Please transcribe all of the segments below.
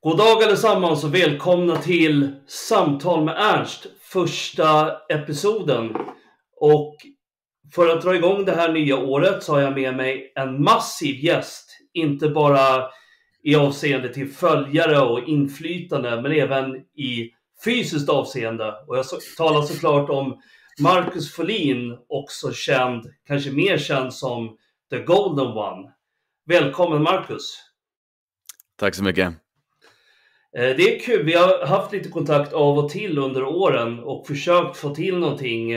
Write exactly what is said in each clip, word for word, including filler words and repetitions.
God dag allesammans och välkomna till Samtal med Ernst, första episoden. Och för att dra igång det här nya året så har jag med mig en massiv gäst. Inte bara i avseende till följare och inflytande, men även i fysiskt avseende. Och jag talar såklart om Marcus Folin, också känd, kanske mer känd som The Golden One. Välkommen Marcus. Tack så mycket. Det är kul, vi har haft lite kontakt av och till under åren och försökt få till någonting.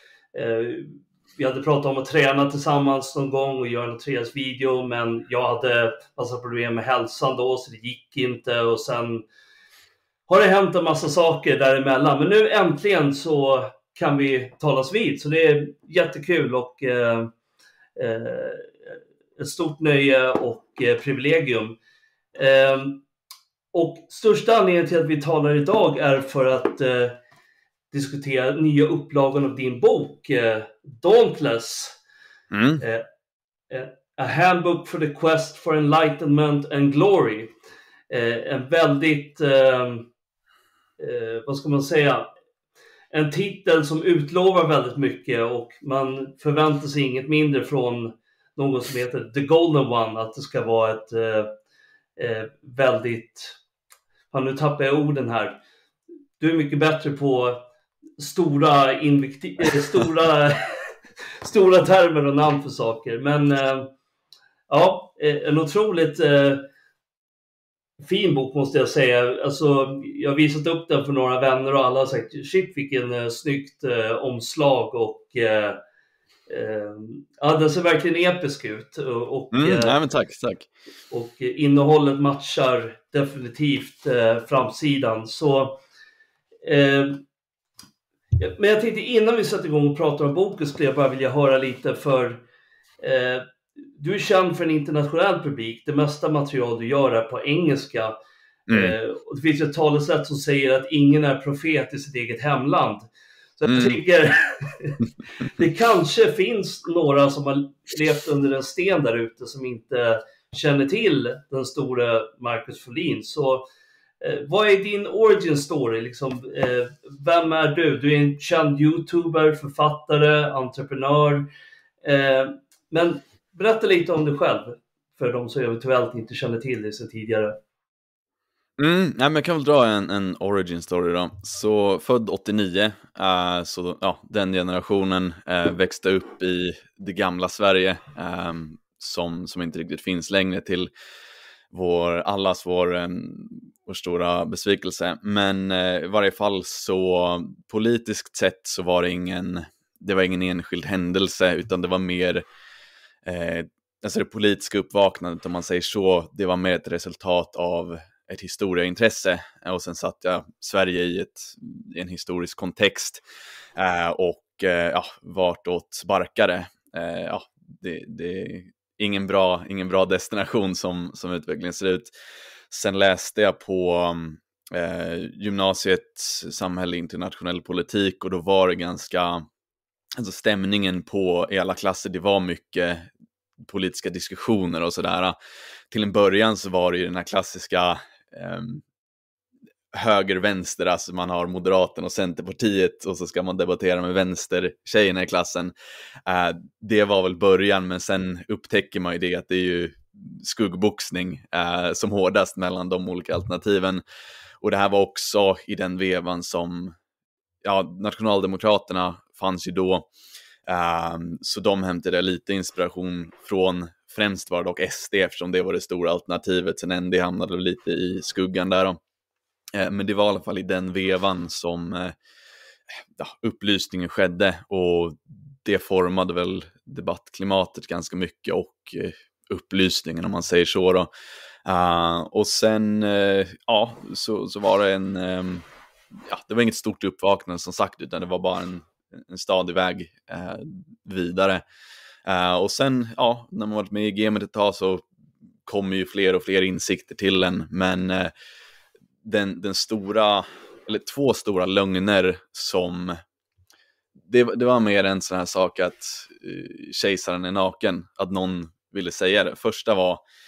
Vi hade pratat om att träna tillsammans någon gång och göra en träningsvideo, men jag hade massa problem med hälsan då så det gick inte, och sen har det hänt en massa saker däremellan. Men nu äntligen så kan vi talas vid, så det är jättekul och eh, eh, ett stort nöje och eh, privilegium. Eh, Och största anledningen till att vi talar idag är för att eh, diskutera nya upplagan av din bok eh, Dauntless. Mm. Eh, eh, A Handbook for the Quest for Enlightenment and Glory. Eh, en väldigt, eh, eh, vad ska man säga, en titel som utlovar väldigt mycket, och man förväntar sig inget mindre från någon som heter The Golden One, att det ska vara ett eh, eh, väldigt... Ja, nu tappar jag orden här. Du är mycket bättre på stora invekti- stora stora termer och namn för saker. Men eh, ja, en otroligt eh, fin bok måste jag säga. Alltså, jag har visat upp den för några vänner och alla har sagt shit vilken eh, snyggt eh, omslag, och eh, eh, ja, den ser verkligen episk ut. Och, mm, eh, nej, men tack, tack. Och innehållet matchar definitivt eh, framsidan. Så, eh, men jag tänkte innan vi sätter igång och pratar om boken skulle jag bara vilja höra lite, för eh, du är känd för en internationell publik. Det mesta material du gör är på engelska. Mm. Eh, och det finns ett talesätt som säger att ingen är profet i sitt eget hemland. Så jag mm. tänker, det kanske finns några som har levt under en sten där ute som inte känner till den stora Marcus Folin. Så eh, vad är din origin story? Liksom, eh, vem är du? Du är en känd YouTuber, författare, entreprenör. Eh, men berätta lite om dig själv för de som eventuellt inte känner till dig sedan tidigare. Mm, nej, men jag kan väl dra en, en origin story då. Så född åttionio, uh, så ja, den generationen uh, växte upp i det gamla Sverige, um, som, som inte riktigt finns längre, till vår, allas vår, um, vår stora besvikelse. Men uh, i varje fall så politiskt sett så var det ingen, det var ingen enskild händelse, utan det var mer uh, alltså det politiska uppvaknandet, om man säger så, det var mer ett resultat av ett historieintresse, och sen satt jag Sverige i, ett, i en historisk kontext eh, och eh, ja, vartåt barkade. Eh, ja, det, det är ingen bra, ingen bra destination som, som utvecklingen ser ut. Sen läste jag på eh, gymnasiet samhälle internationell politik, och då var det ganska, alltså stämningen på i alla klasser, det var mycket politiska diskussioner och sådär. Till en början så var det ju den här klassiska Um, höger-vänster, alltså man har Moderaterna och Centerpartiet, och så ska man debattera med vänstertjejerna i klassen. Uh, det var väl början, men sen upptäcker man ju det att det är ju skuggboxning uh, som hårdast mellan de olika alternativen. Och det här var också i den vevan som, ja, Nationaldemokraterna fanns ju då, uh, så de hämtade lite inspiration från, främst var det dock S D, eftersom det var det stora alternativet. Sen N D hamnade lite i skuggan där då. Eh, men det var i alla fall i den vevan som eh, ja, upplysningen skedde, och det formade väl debattklimatet ganska mycket, och eh, upplysningen, om man säger så då. Uh, och sen eh, ja, så, så var det en eh, ja, det var inget stort uppvaknande som sagt, utan det var bara en, en stadig väg eh, vidare. Uh, och sen, ja, när man varit med i gamet ett tag så kommer ju fler och fler insikter till en. Men uh, den, den stora, eller två stora lögner som, det, det var mer en sån här sak att uh, kejsaren är naken, att någon ville säga det. Första var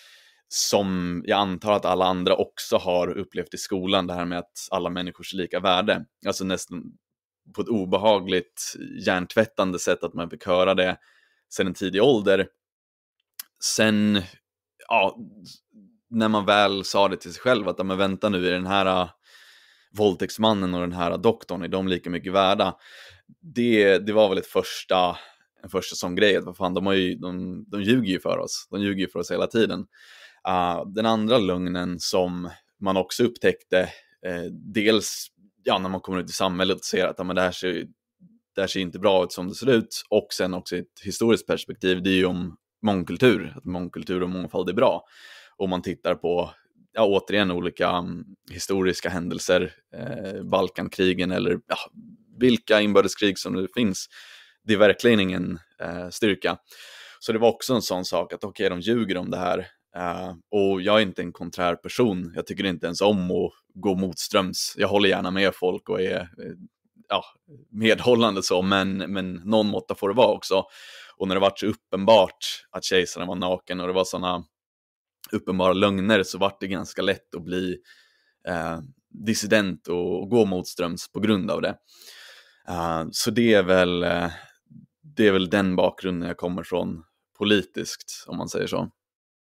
som jag antar att alla andra också har upplevt i skolan, det här med att alla människors lika värde. Alltså nästan på ett obehagligt hjärntvättande sätt att man fick höra det sedan en tidig ålder. Sen, ja, när man väl sa det till sig själv att men vänta nu, är den här uh, våldtäktsmannen och den här doktorn, är de lika mycket värda? Det, det var väl ett första, en första sån grej, att vad fan, de, har ju, de, de ljuger ju för oss. De ljuger ju för oss hela tiden. Uh, den andra lögnen som man också upptäckte, eh, dels ja, när man kommer ut i samhället och ser att ja, men det, här ser, det här ser inte bra ut som det ser ut, och sen också ett historiskt perspektiv, det är ju om mångkultur, att mångkultur och mångfald är bra. Och man tittar på, ja, återigen olika um, historiska händelser, eh, Balkankrigen eller ja, vilka inbördeskrig som det finns, det är verkligen ingen eh, styrka. Så det var också en sån sak att okej, okay, de ljuger om det här. Uh, och jag är inte en konträr person. Jag tycker inte ens om att gå motströms. Jag håller gärna med folk och är uh, ja, medhållande så, men, men någon måtta får det vara också. Och när det var så uppenbart att kejsaren var naken och det var såna uppenbara lögner, så var det ganska lätt att bli uh, dissident och, och gå motströms på grund av det. Uh, så det är väl uh, det är väl den bakgrunden jag kommer från politiskt, om man säger så.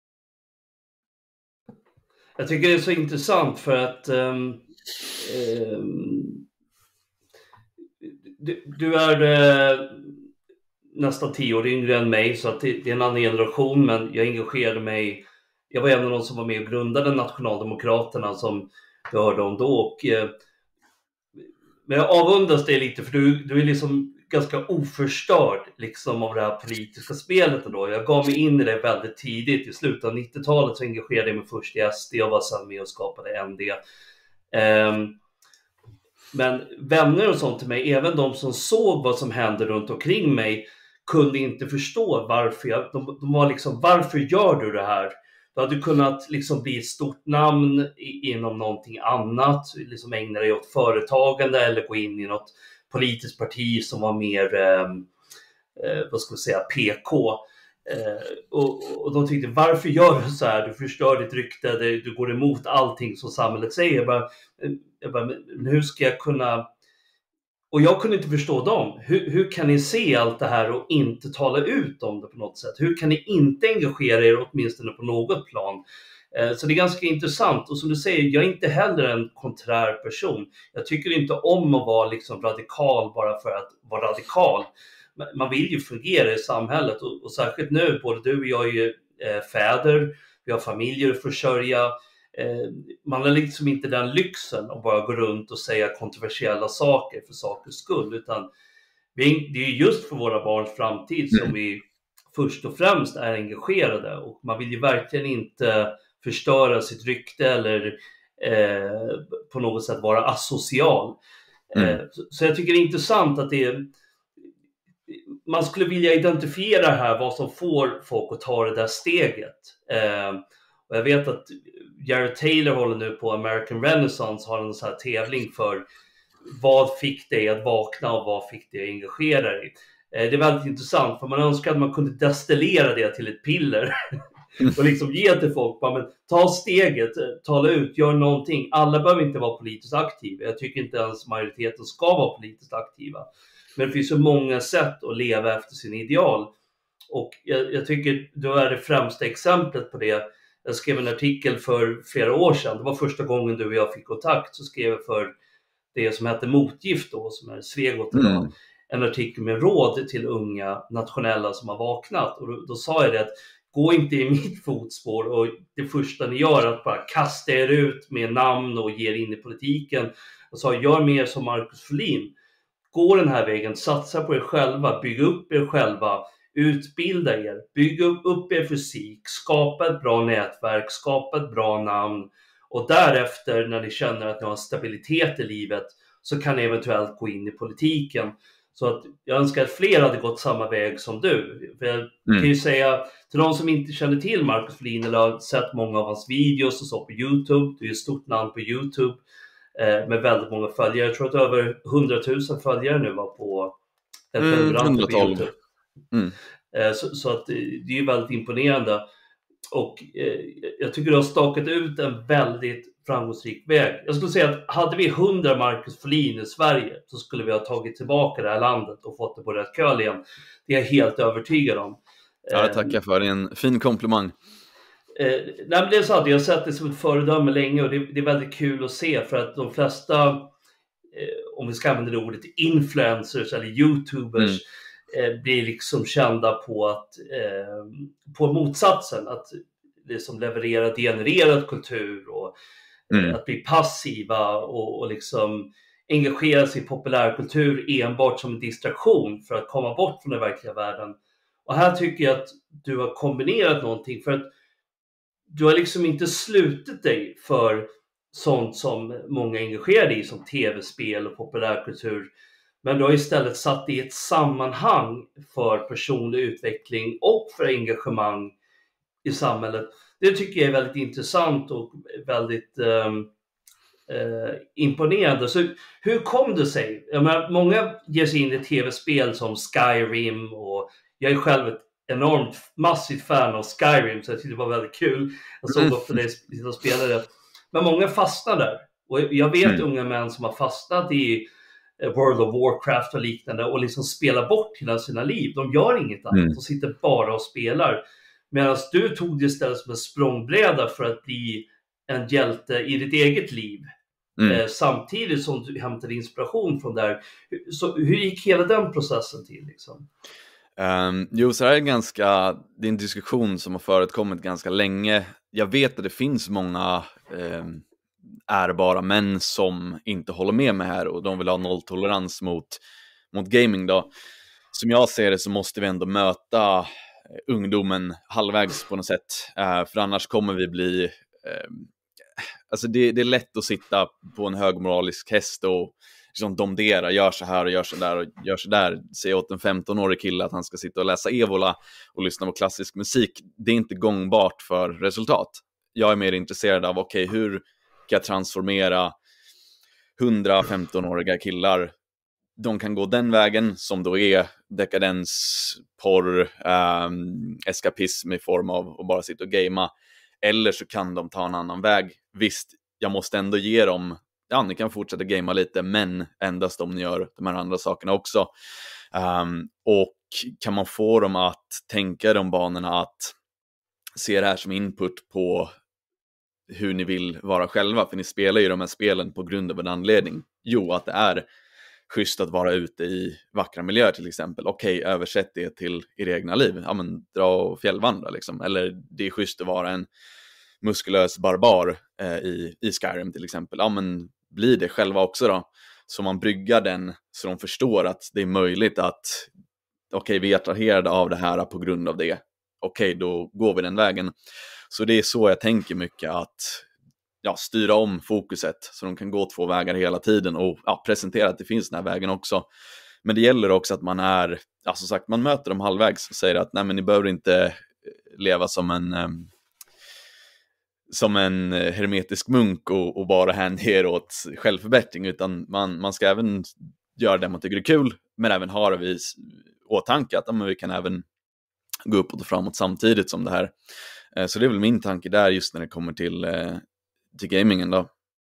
Jag tycker det är så intressant för att um, um, du, du är uh, nästan tio år yngre än mig, så att det, det är en annan generation, men jag engagerade mig. Jag var en av de som var med och grundade Nationaldemokraterna, som du hörde om då. Och, uh, men jag avundas dig lite, för du, du är liksom ganska oförstörd liksom av det här politiska spelet då. Jag gav mig in i det väldigt tidigt. I slutet av nittiotalet så engagerade jag mig först i S D och var sedan med och skapade N D. Um, men vänner och sånt till mig, även de som såg vad som hände runt omkring mig, kunde inte förstå varför jag, de, de var liksom, varför gör du det här? Du hade kunnat liksom bli ett stort namn i, inom någonting annat, liksom ägna dig åt företagande eller gå in i något politiskt parti som var mer eh, eh, vad ska vi säga, P K. Eh, och, och de tyckte, varför gör du så här? Du förstör ditt rykte, du, du går emot allting som samhället säger. Jag bara, jag bara, men hur ska jag kunna... Och jag kunde inte förstå dem. Hur, hur kan ni se allt det här och inte tala ut om det på något sätt? Hur kan ni inte engagera er åtminstone på något plan? Så det är ganska intressant. Och som du säger, jag är inte heller en konträr person. Jag tycker inte om att vara liksom radikal bara för att vara radikal. Man vill ju fungera i samhället. Och, och särskilt nu, både du och jag är ju eh, fäder. Vi har familjer att försörja. Eh, man har liksom inte den lyxen att bara gå runt och säga kontroversiella saker för sakens skull. Utan vi, det är just för våra barns framtid som vi först och främst är engagerade. Och man vill ju verkligen inte förstöra sitt rykte eller eh, på något sätt vara asocial. Mm. Eh, så, så jag tycker det är intressant att det är, man skulle vilja identifiera här vad som får folk att ta det där steget. Eh, och jag vet att Jared Taylor håller nu på American Renaissance, har en sån här tävling för vad fick dig att vakna och vad fick dig att engagera dig. Eh, det är väldigt intressant, för man önskar att man kunde destillera det till ett piller. Och liksom ge till folk, bara, men ta steget, tala ut, gör någonting. Alla behöver inte vara politiskt aktiva. Jag tycker inte ens majoriteten ska vara politiskt aktiva. Men det finns så många sätt att leva efter sin ideal. Och jag, jag tycker du är det främsta exemplet på det. Jag skrev en artikel för flera år sedan. Det var första gången du och jag fick kontakt. Så skrev jag för det som heter Motgift då, som är Svegot idag. Mm. En artikel med råd till unga nationella som har vaknat. Och då, då sa jag det att gå inte i mitt fotspår och det första ni gör är att bara kasta er ut med namn och ge er in i politiken. Och sa, gör mer som Marcus Folin. Gå den här vägen, satsa på er själva, bygga upp er själva, utbilda er, bygga upp er fysik, skapa ett bra nätverk, skapa ett bra namn. Och därefter, när ni känner att ni har stabilitet i livet, så kan ni eventuellt gå in i politiken. Så att jag önskar att fler hade gått samma väg som du. För jag mm. kan ju säga till de som inte känner till Marcus Folin eller har sett många av hans videos och så på YouTube. Du är ett stort namn på YouTube eh, med väldigt många följare. Jag tror att över hundratusen följare nu var på ett mm, på YouTube. Mm. Eh, så, så att det är ju väldigt imponerande. och eh, jag tycker du har stakat ut en väldigt framgångsrik väg. Jag skulle säga att hade vi hundra Marcus Folin i Sverige så skulle vi ha tagit tillbaka det här landet och fått det på rätt köl igen. Det är jag helt övertygad om. Ja, jag tackar för det. Det är en fin komplimang. Eh, nej, det är så att jag har sett det som ett föredöme länge och det, det är väldigt kul att se för att de flesta, eh, om vi ska använda det ordet, influencers eller youtubers mm. eh, blir liksom kända på att eh, på motsatsen, att det som levererar genererad kultur och mm. eh, att bli passiva och, och liksom engagera sig i populärkultur enbart som en distraktion för att komma bort från den verkliga världen. Och här tycker jag att du har kombinerat någonting, för att du har liksom inte slutit dig för sånt som många engagerade i, som tv-spel och populärkultur. Men du har istället satt det i ett sammanhang för personlig utveckling och för engagemang i samhället. Det tycker jag är väldigt intressant och väldigt eh, eh, imponerande. Så hur kom det sig? Jag menar, många ger sig in i tv-spel som Skyrim, och jag är själv ett enormt massivt fan av Skyrim, så jag tyckte det var väldigt kul. Jag såg ofta när jag spelade. Men många fastnar där. Och jag vet mm. unga män som har fastnat i World of Warcraft och liknande och liksom spelar bort hela sina liv. De gör inget annat. Mm. De sitter bara och spelar. Medan du tog det istället som en språngbräda för att bli en hjälte i ditt eget liv. Mm. Eh, samtidigt som du hämtade inspiration från där. Så hur gick hela den processen till liksom? Um, jo, så här är ganska, det är en diskussion som har förekommit ganska länge. Jag vet att det finns många um, ärbara män som inte håller med mig här och de vill ha nolltolerans mot, mot gaming då. Som jag ser det så måste vi ändå möta ungdomen halvvägs på något sätt. Uh, för annars kommer vi bli... Uh, alltså det, det är lätt att sitta på en högmoralisk häst och liksom domdera, gör så här och gör så där och gör så där. Säg åt en femton-årig kille att han ska sitta och läsa Evola och lyssna på klassisk musik. Det är inte gångbart för resultat. Jag är mer intresserad av, okej, okay, hur kan jag transformera hundra femton-åriga killar? De kan gå den vägen som då är dekadens, porr, um, eskapism i form av att bara sitta och gamea. Eller så kan de ta en annan väg. Visst, jag måste ändå ge dem, ja, ni kan fortsätta gamea lite, men endast om ni gör de här andra sakerna också. Um, och kan man få dem att tänka de banorna, att se det här som input på hur ni vill vara själva, för ni spelar ju de här spelen på grund av en anledning. Jo, att det är schysst att vara ute i vackra miljöer till exempel. Okej, okay, översätt det till er egna liv. Ja, men dra och fjällvandra liksom. Eller det är schysst att vara en muskulös barbar eh, i, i Skyrim till exempel. Ja, men bli det själva också då. Så man bryggar den så de förstår att det är möjligt att okej, okay, vi är attraherade av det här på grund av det. Okej, okay, då går vi den vägen. Så det är så jag tänker mycket, att ja, styra om fokuset så de kan gå två vägar hela tiden och ja, presentera att det finns den här vägen också. Men det gäller också att man är, alltså sagt, man möter dem halvvägs och säger att nej, men ni behöver inte leva som en um, som en hermetisk munk och, och bara hänga er åt självförbättring, utan man, man ska även göra det man tycker är kul, men även ha det vid åtanke att ja, men vi kan även gå uppåt och framåt samtidigt som det här. Så det är väl min tanke där just när det kommer till, till gamingen då.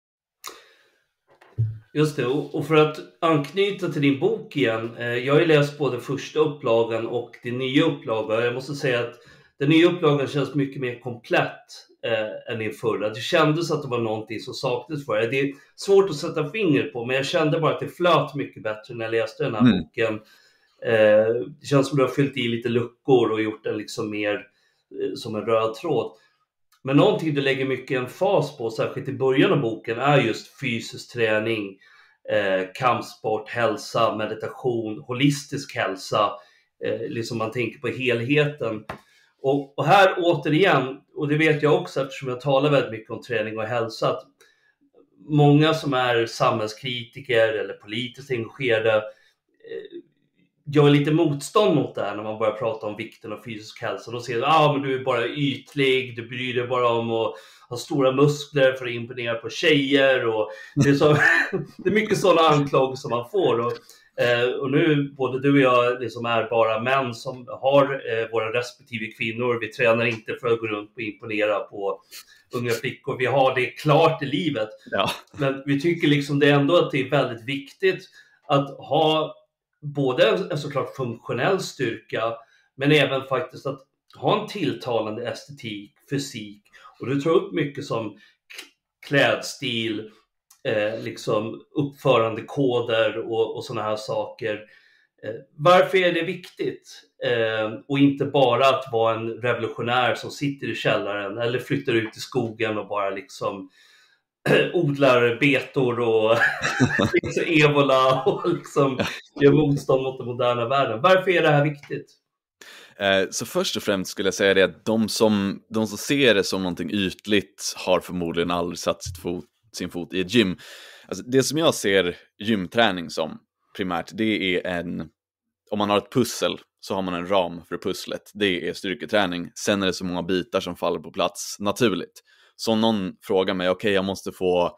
Just det, och för att anknyta till din bok igen. Jag har ju läst både första upplagan och din nya upplaga. Jag måste säga att den nya upplagan känns mycket mer komplett eh, än din förra. Det kändes att det var någonting som saknades för det. Det är svårt att sätta finger på, men jag kände bara att det flöt mycket bättre när jag läste den här mm. boken. Eh, det känns som att du har fyllt i lite luckor och gjort den liksom mer eh, som en röd tråd. Men någonting du lägger mycket en fas på, särskilt i början av boken, är just fysisk träning, eh, kampsport, hälsa, meditation, holistisk hälsa. Eh, liksom man tänker på helheten. Och, och här återigen, och det vet jag också eftersom jag talar väldigt mycket om träning och hälsa, att många som är samhällskritiker eller politiskt engagerade eh, gör lite motstånd mot det här när man börjar prata om vikten av fysisk hälsa. De säger att ah, men du är bara ytlig, du bryr dig bara om att ha stora muskler för att imponera på tjejer. Och det, är så, det är mycket sådana anklagelser man får. Och Eh, och nu, både du och jag liksom är bara män som har eh, våra respektive kvinnor. Vi tränar inte för att gå runt och imponera på unga flickor. Vi har det klart i livet. Ja. Men vi tycker liksom det ändå att det är väldigt viktigt att ha både en såklart funktionell styrka, men även faktiskt att ha en tilltalande estetik, fysik. Och du tar upp mycket som klädstil, eh, liksom uppförandekoder och, och sådana här saker. Eh, varför är det viktigt? Eh, och inte bara att vara en revolutionär som sitter i källaren eller flyttar ut i skogen och bara liksom odlar betor och liksom ebola och liksom gör motstånd mot den moderna världen. Varför är det här viktigt? Eh, så först och främst skulle jag säga det att de som, de som ser det som någonting ytligt har förmodligen aldrig satt sitt fot, sin fot i ett gym. Alltså det som jag ser gymträning som primärt, det är en, om man har ett pussel så har man en ram för pusslet. Det är styrketräning. Sen är det så många bitar som faller på plats naturligt. Så om någon frågar mig, okej okay, jag måste få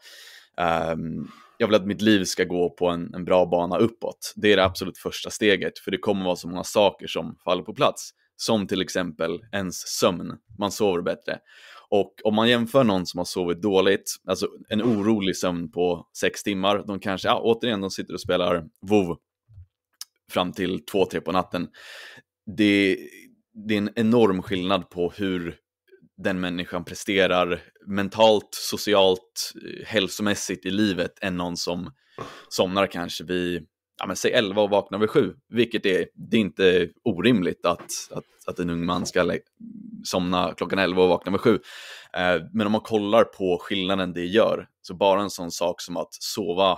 um, jag vill att mitt liv ska gå på en, en bra bana uppåt. Det är det absolut första steget, för det kommer vara så många saker som faller på plats. Som till exempel ens sömn. Man sover bättre. Och om man jämför någon som har sovit dåligt, alltså en orolig sömn på sex timmar, de kanske, ja, återigen, de sitter och spelar WoW fram till två, tre på natten. Det, det är en enorm skillnad på hur den människan presterar mentalt, socialt, hälsomässigt i livet än någon som somnar kanske vid, ja men säg elva och vaknar vid sju. Vilket är, det är inte orimligt att, att, att en ung man ska somna klockan elva och vakna vid sju. Eh, men om man kollar på skillnaden det gör, så bara en sån sak som att sova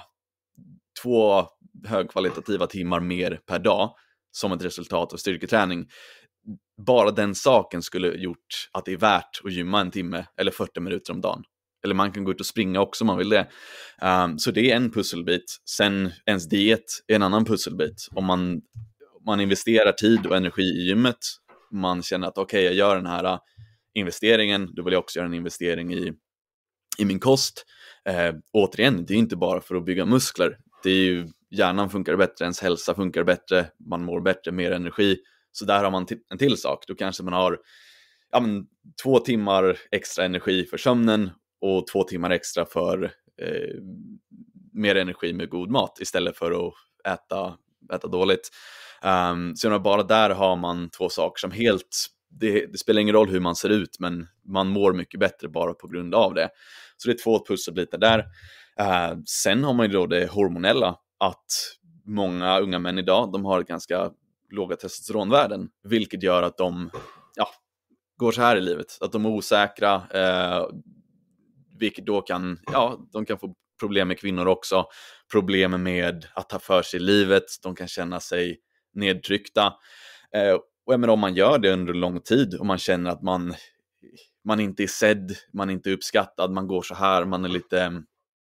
två högkvalitativa timmar mer per dag som ett resultat av styrketräning, bara den saken skulle gjort att det är värt att gymma en timme eller fyrtio minuter om dagen. Eller man kan gå ut och springa också om man vill det. Um, så det är en pusselbit. Sen ens diet är en annan pusselbit. Om man, om man investerar tid och energi i gymmet, man känner att okej, okay, jag gör den här investeringen, då vill jag också göra en investering i, i min kost. Uh, återigen, det är inte bara för att bygga muskler. Det är ju, hjärnan funkar bättre, ens hälsa funkar bättre, man mår bättre, mer energi. Så där har man t- en till sak. Då kanske man har ja, men, två timmar extra energi för sömnen och två timmar extra för eh, mer energi med god mat istället för att äta, äta dåligt. Um, så bara där har man två saker som helt, det, det spelar ingen roll hur man ser ut, men man mår mycket bättre bara på grund av det. Så det är två pusselbitar där. Uh, sen har man ju då det hormonella, att många unga män idag, de har ganska låga testosteronvärden, vilket gör att de ja, går så här i livet, att de är osäkra, eh, vilket då kan, ja, de kan få problem med kvinnor också, problem med att ta för sig i livet, de kan känna sig nedtryckta, eh, och jag menar, om man gör det under lång tid och man känner att man man inte är sedd, man är inte uppskattad, man går så här, man är lite eh,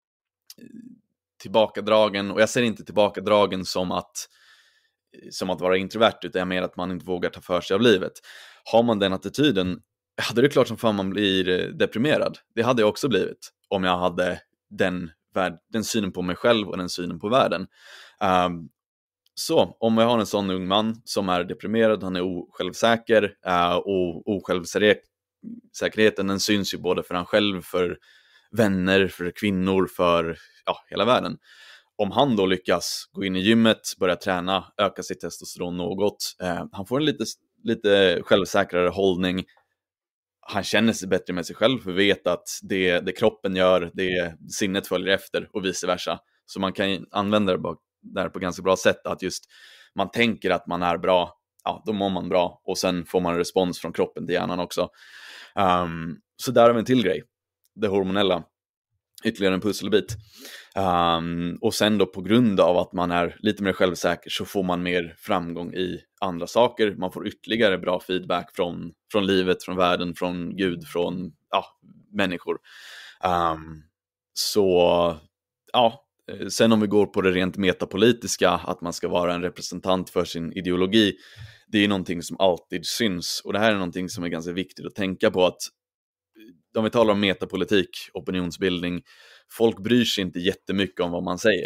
tillbakadragen, och jag ser inte tillbakadragen som att som att vara introvert, utan jag menar att man inte vågar ta för sig av livet. Har man den attityden, hade det klart som fan man blir deprimerad. Det hade jag också blivit om jag hade den, värld, den synen på mig själv och den synen på världen. Um, så om jag har en sån ung man som är deprimerad, han är osjälvsäker, uh, och osjälvsäkerheten, den syns ju både för han själv, för vänner, för kvinnor, för ja, hela världen. Om han då lyckas gå in i gymmet, börja träna, öka sitt testosteron något, eh, han får en lite, lite självsäkrare hållning. Han känner sig bättre med sig själv, för vet att det, det kroppen gör, det sinnet följer efter och vice versa. Så man kan använda det där på ganska bra sätt, att just man tänker att man är bra, ja, då mår man bra, och sen får man respons från kroppen till hjärnan också. Um, så där har vi en till grej, det hormonella. Ytterligare en pusselbit. Um, och sen då på grund av att man är lite mer självsäker, så får man mer framgång i andra saker. Man får ytterligare bra feedback från, från livet, från världen, från Gud, från ja, människor. Um, så ja, sen om vi går på det rent metapolitiska, att man ska vara en representant för sin ideologi, det är någonting som alltid syns. Och det här är någonting som är ganska viktigt att tänka på, att om vi talar om metapolitik, opinionsbildning, folk bryr sig inte jättemycket om vad man säger.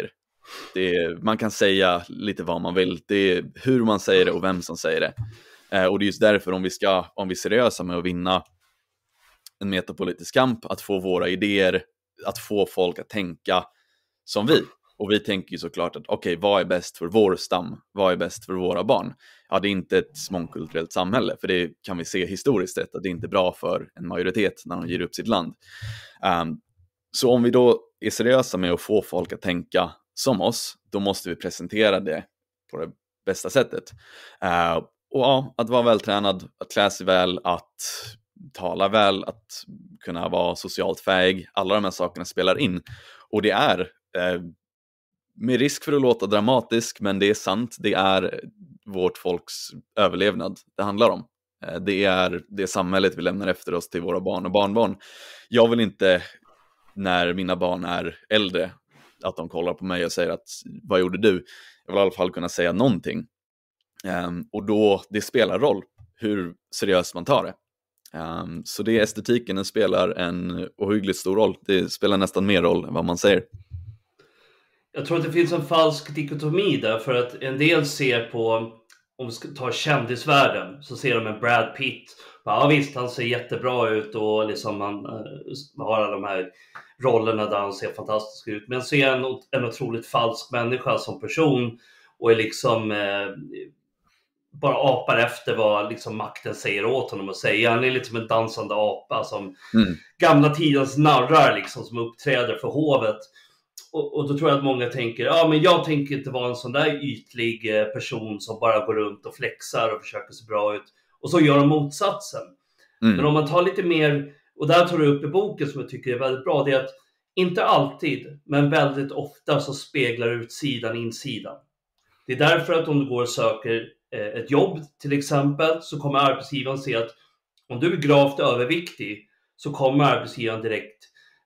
Det är, man kan säga lite vad man vill. Det är hur man säger det och vem som säger det. Eh, och det är just därför om vi ska, om vi är seriösa med att vinna en metapolitisk kamp, att få våra idéer, att få folk att tänka som vi. Och vi tänker ju såklart att okej, okay, vad är bäst för vår stam? Vad är bäst för våra barn? Ja, det är inte ett mångkulturellt samhälle, för det kan vi se historiskt sett att det är inte bra för en majoritet när de ger upp sitt land. Um, så om vi då är seriösa med att få folk att tänka som oss, då måste vi presentera det på det bästa sättet. Uh, och ja, att vara vältränad, att klä sig väl, att tala väl, att kunna vara socialt fähig, alla de här sakerna spelar in. Och det är uh, med risk för att låta dramatisk, men det är sant, det är vårt folks överlevnad det handlar om. Det är det samhället vi lämnar efter oss till våra barn och barnbarn. Jag vill inte, när mina barn är äldre, att de kollar på mig och säger att vad gjorde du? Jag vill i alla fall kunna säga någonting. Um, och då, det spelar roll hur seriöst man tar det. Um, så det är estetiken, den spelar en ohyggligt stor roll. Det spelar nästan mer roll än vad man säger. Jag tror att det finns en falsk dikotomi där, för att en del ser på, om vi ska ta kändisvärlden, så ser de en Brad Pitt. Ja visst, han ser jättebra ut och liksom han uh, har alla de här rollerna där han ser fantastisk ut. Men så är han en, en otroligt falsk människa som person och är liksom uh, bara apar efter vad liksom makten säger åt honom att säga. Han är lite som en dansande apa, som mm. gamla tidens narrar liksom, som uppträder för hovet. Och, och då tror jag att många tänker, ja men jag tänker inte vara en sån där ytlig eh, person som bara går runt och flexar och försöker se bra ut. Och så gör de motsatsen. Mm. Men om man tar lite mer, och där tar du upp i boken som jag tycker är väldigt bra, det är att inte alltid, men väldigt ofta så speglar utsidan insidan. Det är därför att om du går och söker eh, ett jobb till exempel, så kommer arbetsgivaren se att om du är gravt överviktig, så kommer arbetsgivaren direkt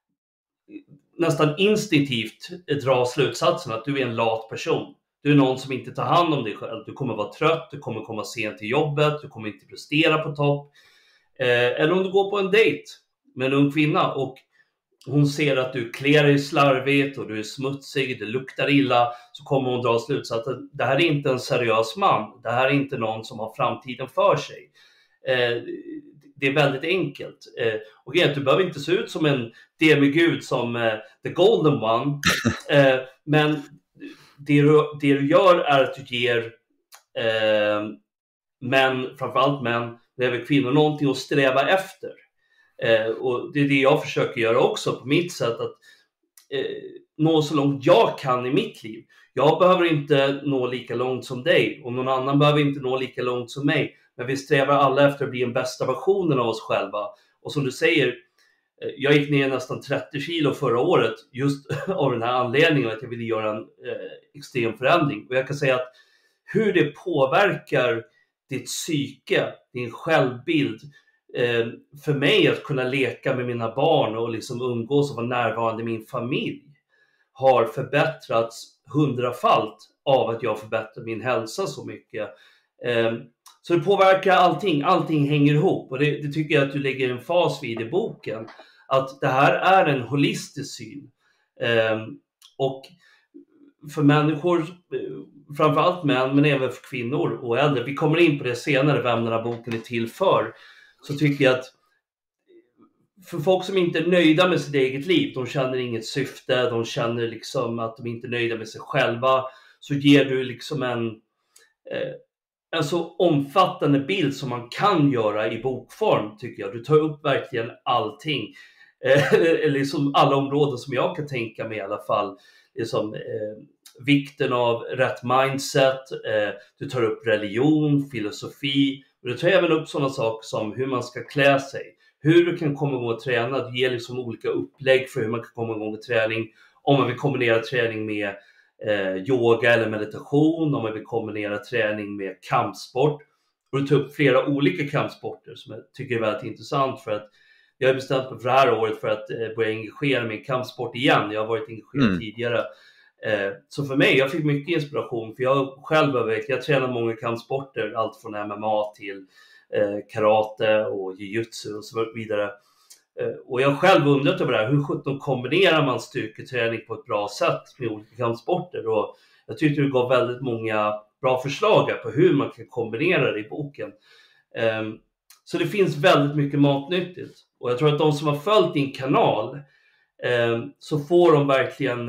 nästan instinktivt dra slutsatsen att du är en lat person. Du är någon som inte tar hand om dig själv. Du kommer vara trött, du kommer komma sent till jobbet, du kommer inte prestera på topp. Eh, eller om du går på en dejt med en ung kvinna och hon ser att du klär dig slarvigt och du är smutsig, det luktar illa, så kommer hon dra slutsatsen att det här är inte en seriös man. Det här är inte någon som har framtiden för sig. Eh, Det är väldigt enkelt. Eh, och du behöver inte se ut som en demigud som eh, the golden one. Eh, men det du, det du gör är att du ger eh, män, framförallt män, men även kvinnor, någonting att sträva efter. Eh, och det är det jag försöker göra också på mitt sätt, att eh, nå så långt jag kan i mitt liv. Jag behöver inte nå lika långt som dig, och någon annan behöver inte nå lika långt som mig. Men vi strävar alla efter att bli en bästa versionen av oss själva. Och som du säger, jag gick ner nästan trettio kilo förra året just av den här anledningen att jag ville göra en eh, extrem förändring. Och jag kan säga att hur det påverkar ditt psyke, din självbild, eh, för mig att kunna leka med mina barn och liksom umgås och vara närvarande i min familj, har förbättrats hundrafalt av att jag förbättrar min hälsa så mycket. Eh, Så det påverkar allting, allting hänger ihop, och det, det tycker jag att du lägger en fas vid i boken, att det här är en holistisk syn. Um, och för människor, framförallt män men även för kvinnor och äldre, vi kommer in på det senare, vem den här boken är till för, så tycker jag att för folk som inte är nöjda med sitt eget liv, de känner inget syfte, de känner liksom att de inte är nöjda med sig själva, så ger du liksom en eh, en så omfattande bild som man kan göra i bokform, tycker jag. Du tar upp verkligen allting. Eh, liksom alla områden som jag kan tänka mig i alla fall. Liksom, eh, vikten av rätt mindset. Eh, du tar upp religion, filosofi. Och du tar även upp sådana saker som hur man ska klä sig. Hur du kan komma igång och träna. Du ger liksom olika upplägg för hur man kan komma igång med träning. Om man vill kombinera träning med Eh, yoga eller meditation, om man vill kombinera träning med kampsport. Och du tar upp flera olika kampsporter som jag tycker är väldigt intressant, för att jag har bestämt mig för det här året för att eh, börja engagera mig i kampsport igen. Jag har varit engagerad mm. tidigare. Eh, så för mig, jag fick mycket inspiration, för jag själv övervägt, jag tränar många kampsporter, allt från M M A till eh, karate och jiu-jitsu och så vidare. Och jag själv undrat över det här, hur sjutton kombinerar man styrketräning på ett bra sätt med olika kampsporter? Och jag tyckte du gav väldigt många bra förslag på hur man kan kombinera det i boken. Så det finns väldigt mycket matnyttigt. Och jag tror att de som har följt din kanal, så får de verkligen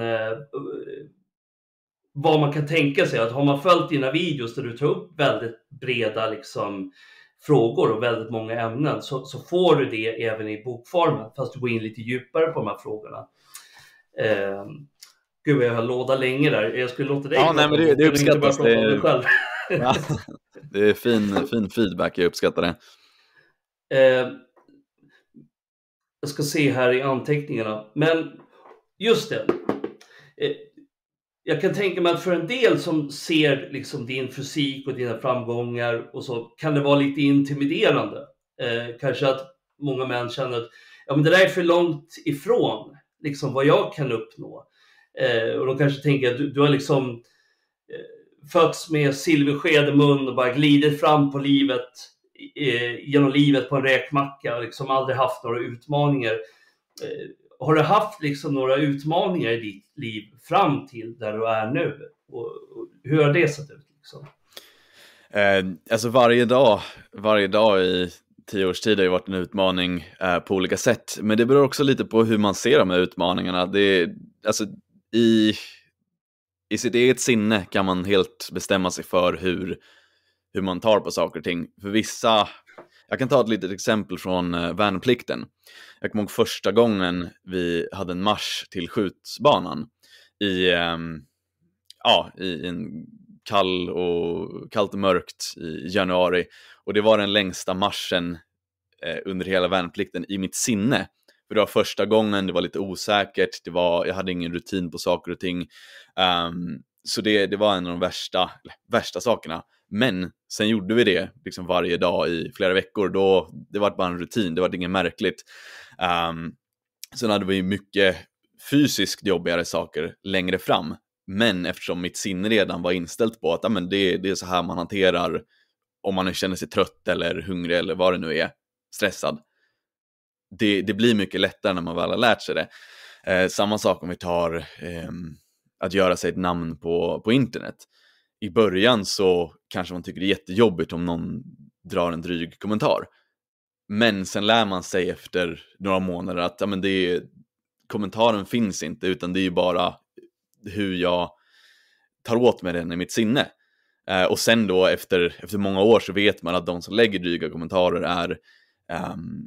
vad man kan tänka sig. Att har man följt dina videos där du tar upp väldigt breda liksom frågor och väldigt många ämnen, så, så får du det även i bokformen, fast du går in lite djupare på de här frågorna. Eh, gud, jag har låda länge där. Jag skulle låta dig. Ja, nej, men det, det uppskattas. Det är, själv. Ja, det är fin, fin feedback, jag uppskattar det. Eh, jag ska se här i anteckningarna. Men just det. Eh, Jag kan tänka mig att för en del som ser liksom din fysik och dina framgångar och så, kan det vara lite intimiderande. Eh, kanske att många män känner att ja, men det där är för långt ifrån liksom vad jag kan uppnå. Eh, och de kanske tänker att du, du har liksom eh, fötts med silversked i mun och bara glidit fram på livet, eh, genom livet på en räkmacka och liksom aldrig haft några utmaningar. Eh, Har du haft liksom några utmaningar i ditt liv fram till där du är nu? Och, och hur har det sett ut? Liksom? Eh, alltså varje dag, varje dag i tio års tid har ju varit en utmaning eh, på olika sätt. Men det beror också lite på hur man ser de här utmaningarna. Det, alltså, i, I sitt eget sinne kan man helt bestämma sig för hur, hur man tar på saker och ting. För vissa... Jag kan ta ett litet exempel från uh, värnplikten. Jag kommer ihåg första gången vi hade en marsch till skjutbanan i, um, ja, i en kall och, kallt och mörkt i januari. Och det var den längsta marschen eh, under hela värnplikten i mitt sinne. För det var första gången, det var lite osäkert, det var, jag hade ingen rutin på saker och ting. Um, så det, det var en av de värsta, värsta sakerna. Men sen gjorde vi det liksom varje dag i flera veckor. Då, det var bara en rutin, det var inget märkligt. Um, sen hade vi mycket fysiskt jobbigare saker längre fram. Men eftersom mitt sinne redan var inställt på att ja, men det, det är så här man hanterar om man känner sig trött eller hungrig eller vad det nu är, stressad. Det, det blir mycket lättare när man väl har lärt sig det. Eh, samma sak om vi tar eh, att göra sig ett namn på, på internet. I början så kanske man tycker det är jättejobbigt om någon drar en dryg kommentar. Men sen lär man sig efter några månader att ja, men det är, kommentaren finns inte, utan det är ju bara hur jag tar åt med den i mitt sinne. Eh, och sen då efter, efter många år så vet man att de som lägger dryga kommentarer är um,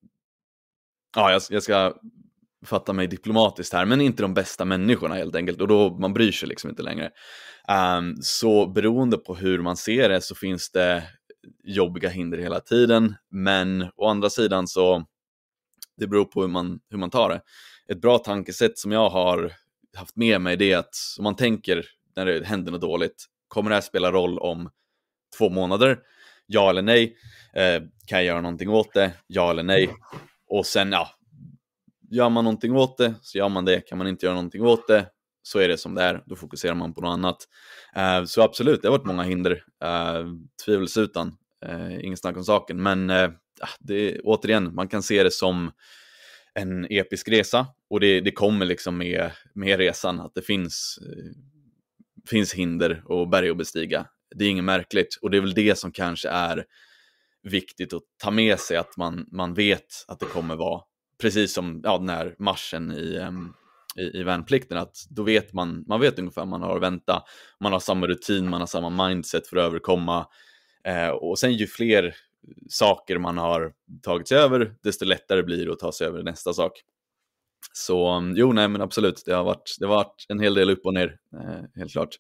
ja, jag, jag ska fatta mig diplomatiskt här, men inte de bästa människorna helt enkelt, och då man bryr sig liksom inte längre. Um, så beroende på hur man ser det så finns det jobbiga hinder hela tiden, men å andra sidan så det beror på hur man, hur man tar det. Ett bra tankesätt som jag har haft med mig, det är att om man tänker när det händer något dåligt, kommer det här spela roll om två månader? Ja eller nej? Eh, kan jag göra någonting åt det? Ja eller nej? Och sen, ja, gör man någonting åt det så gör man det. Kan man inte göra någonting åt det så är det som det är. Då fokuserar man på något annat. Eh, så absolut, det har varit många hinder. Eh, tvivelsutan. Eh, ingen snack om saken. Men eh, det, återigen, man kan se det som en episk resa. Och det, det kommer liksom med, med resan att det finns, eh, finns hinder och berg att bestiga. Det är inget märkligt. Och det är väl det som kanske är viktigt att ta med sig, att man, man vet att det kommer vara precis som ja, den här marschen i, um, i, i värnplikten, att då vet man, man vet ungefär man har att vänta, man har samma rutin, man har samma mindset för att överkomma, eh, och sen ju fler saker man har tagit sig över, desto lättare blir det att ta sig över nästa sak. Så um, jo, nej men absolut, det har varit, det har varit en hel del upp och ner, eh, helt klart.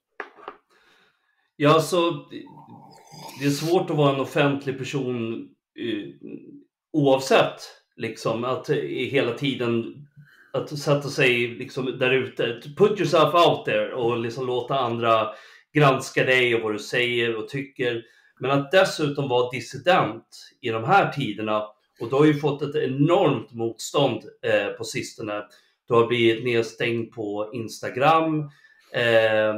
Ja, så det är svårt att vara en offentlig person eh, oavsett liksom, att hela tiden att sätta sig liksom där ute, put yourself out there och liksom låta andra granska dig och vad du säger och tycker, men att dessutom vara dissident i de här tiderna, och du har ju fått ett enormt motstånd eh, på sistone. Du har blivit nedstängd på Instagram. eh,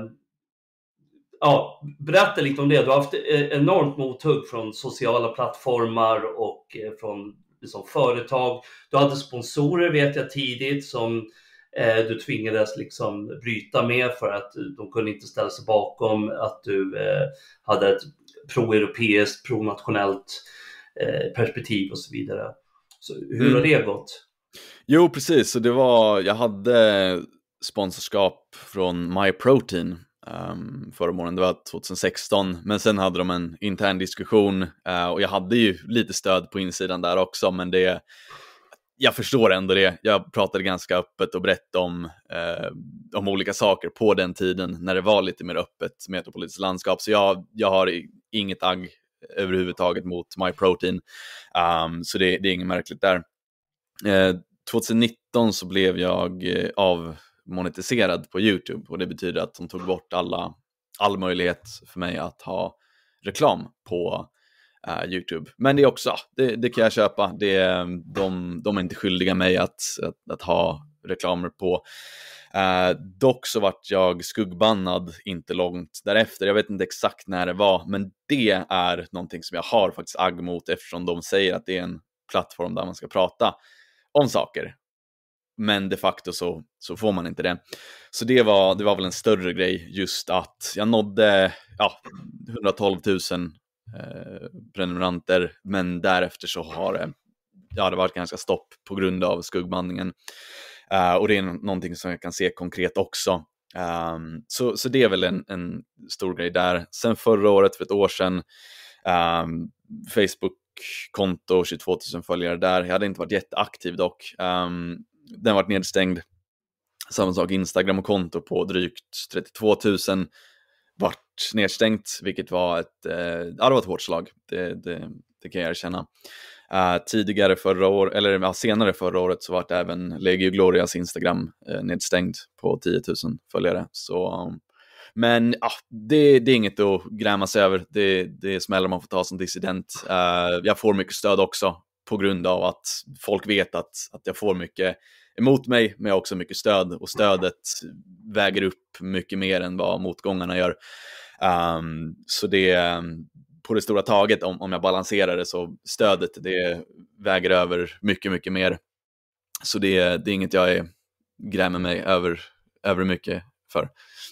Ja, berätta lite om det. Du har haft enormt mothugg från sociala plattformar och från liksom, företag. Du hade sponsorer vet jag tidigt som eh, du tvingades liksom bryta med för att de kunde inte ställa sig bakom att du eh, hade ett pro-europeiskt, pro-nationellt eh, perspektiv och så vidare. Så hur mm. har det gått? Jo, precis. Så det var, jag hade sponsorskap från MyProtein um, förra månaden, det var tjugohundrasexton. Men sen hade de en intern diskussion uh, och jag hade ju lite stöd på insidan där också, men det, jag förstår ändå det. Jag pratade ganska öppet och brett om, uh, om olika saker på den tiden när det var lite mer öppet metropolitiskt landskap. Så jag, jag har inget agg överhuvudtaget mot MyProtein. Um, så det, det är inget märkligt där. Uh, tjugonitton så blev jag uh, avmonetiserad på YouTube, och det betyder att de tog bort alla, all möjlighet för mig att ha reklam på uh, YouTube. Men det är också, det, det kan jag köpa. Det, de, de är inte skyldiga mig att, att, att ha reklamer på. Uh, dock så vart jag skuggbannad inte långt därefter. Jag vet inte exakt när det var, men det är någonting som jag har faktiskt agg mot, eftersom de säger att det är en plattform där man ska prata om saker. Men de facto så, så får man inte det. Så det var, det var väl en större grej, just att jag nådde ja, hundratolv tusen eh, prenumeranter, men därefter så har det, ja, det varit ganska stopp på grund av skuggbandningen. Uh, och det är någonting som jag kan se konkret också. Um, så, så det är väl en, en stor grej där. Sen förra året, för ett år sedan, um, Facebook-konto, tjugotvå tusen följare där. Jag hade inte varit jätteaktiv dock. Um, den varit nedstängd. Samma sak, Instagram och konto på drygt trettiotvå tusen vart nedstängt, vilket var ett, uh, ja, det var ett hårt slag. Det, det, det kan jag erkänna. Uh, tidigare förra år, eller ja, senare förra året så var det även Legio Glorias Instagram uh, nedstängd på tio tusen följare. Så, um, men uh, det, det är inget att gräma sig över. Det, det är smällar man får ta som dissident. Uh, jag får mycket stöd också på grund av att folk vet att, att jag får mycket emot mig, men jag har också mycket stöd, och stödet väger upp mycket mer än vad motgångarna gör. Um, så det på det stora taget, om, om jag balanserar det, så stödet det väger över mycket, mycket mer. Så det, det är inget jag är, grämer mig över, över mycket för.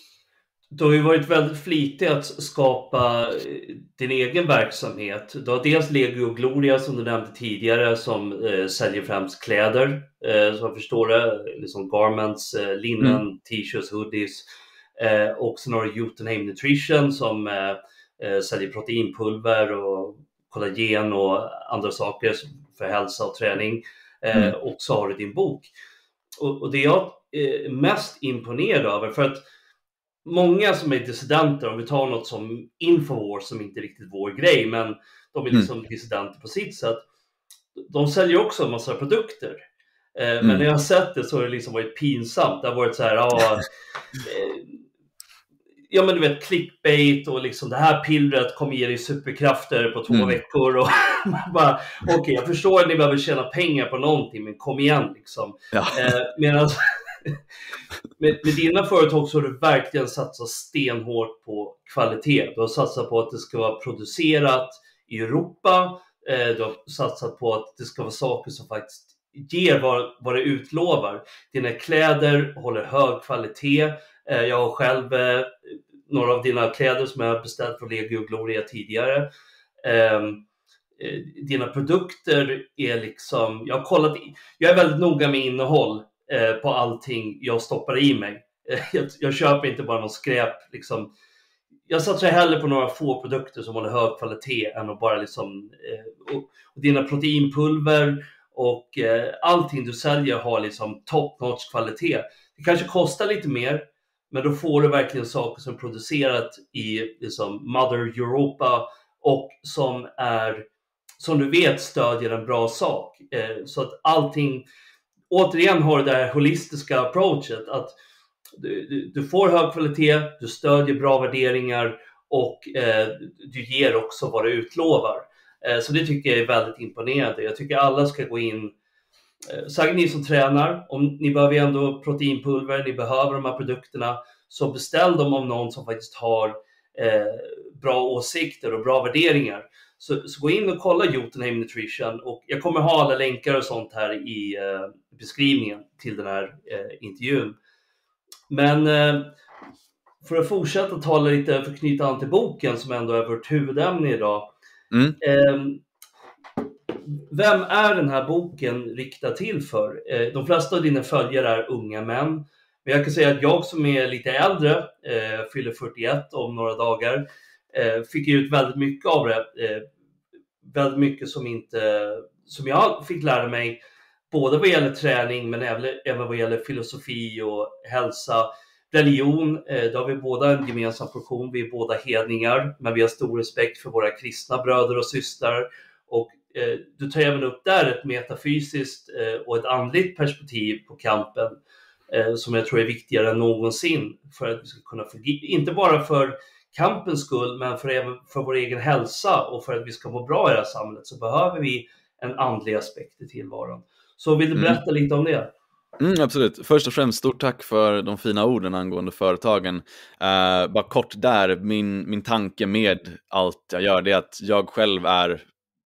Du har ju varit väldigt flitig att skapa din egen verksamhet. Du har dels Legio Gloria som du nämnde tidigare, som eh, säljer främst kläder, eh, som jag förstår det, liksom garments, eh, linnen, mm. t-shirts, hoodies. Eh, och sen har du Jotunheim Nutrition som eh, eh, säljer proteinpulver och kollagen och andra saker för hälsa och träning. Eh, mm. Och så har du din bok. Och, och det jag är eh, mest imponerad över, för att många som är dissidenter, om vi tar något som Infowars som inte är riktigt vår grej, men de är liksom mm. dissidenter på sitt sätt. De säljer också en massa produkter. Eh, mm. Men när jag har sett det så har det liksom varit pinsamt. Det har varit så här, ja, eh, ja men du vet, clickbait och liksom det här pillret kommer ge dig superkrafter på två mm. veckor. Och bara, okej, okay, jag förstår att ni behöver tjäna pengar på någonting, men kom igen liksom. Ja. Eh, medan med, med dina företag så har du verkligen satsat stenhårt på kvalitet. Du har satsat på att det ska vara producerat i Europa. Eh, du har satsat på att det ska vara saker som faktiskt ger vad, vad det utlovar. Dina kläder håller hög kvalitet. Eh, jag har själv eh, några av dina kläder som jag har beställt från Legio Gloria tidigare. Eh, dina produkter är liksom, jag har kollat, jag är väldigt noga med innehåll eh, på allting jag stoppar i mig. Eh, jag, jag köper inte bara någon skräp liksom. Jag satsar hellre på några få produkter som håller hög kvalitet än att bara liksom eh, och, och dina proteinpulver och eh, allting du säljer har liksom top notch kvalitet. Det kanske kostar lite mer, men då får du verkligen saker som är producerat i liksom Mother Europa och som är, som du vet, stödjer en bra sak. Eh, så att allting, återigen har du det här holistiska approachet att du, du, du får hög kvalitet, du stödjer bra värderingar och eh, du ger också vad du utlovar. Eh, så det tycker jag är väldigt imponerande. Jag tycker alla ska gå in, eh, säkert ni som tränar, om ni behöver ändå proteinpulver, ni behöver de här produkterna, så beställ dem av någon som faktiskt har eh, bra åsikter och bra värderingar. Så, så gå in och kolla Jotunheim Nutrition, och jag kommer ha alla länkar och sånt här i eh, beskrivningen till den här eh, intervjun. Men eh, för att fortsätta tala lite, för att knyta an till boken som ändå är vårt huvudämne idag. Mm. Eh, vem är den här boken riktad till för? Eh, de flesta av dina följare är unga män. Men jag kan säga att jag som är lite äldre, eh, fyller fyrtioett om några dagar, eh, fick ut väldigt mycket av det. Eh, väldigt mycket som, inte, som jag fick lära mig, både vad gäller träning men även, även vad gäller filosofi och hälsa. Religion, eh, då har vi båda en gemensam portion. Vi är båda hedningar, men vi har stor respekt för våra kristna bröder och systrar. Och eh, du tar även upp där ett metafysiskt eh, och ett andligt perspektiv på kampen, eh, som jag tror är viktigare än någonsin för att vi ska kunna fungera, inte bara för kampens skull, men för, även för vår egen hälsa och för att vi ska må bra i det här samhället, så behöver vi en andlig aspekt i tillvaron. Så vill du berätta mm. lite om det? Mm, absolut. Först och främst, stort tack för de fina orden angående företagen. Uh, bara kort där, min, min tanke med allt jag gör, det är att jag själv är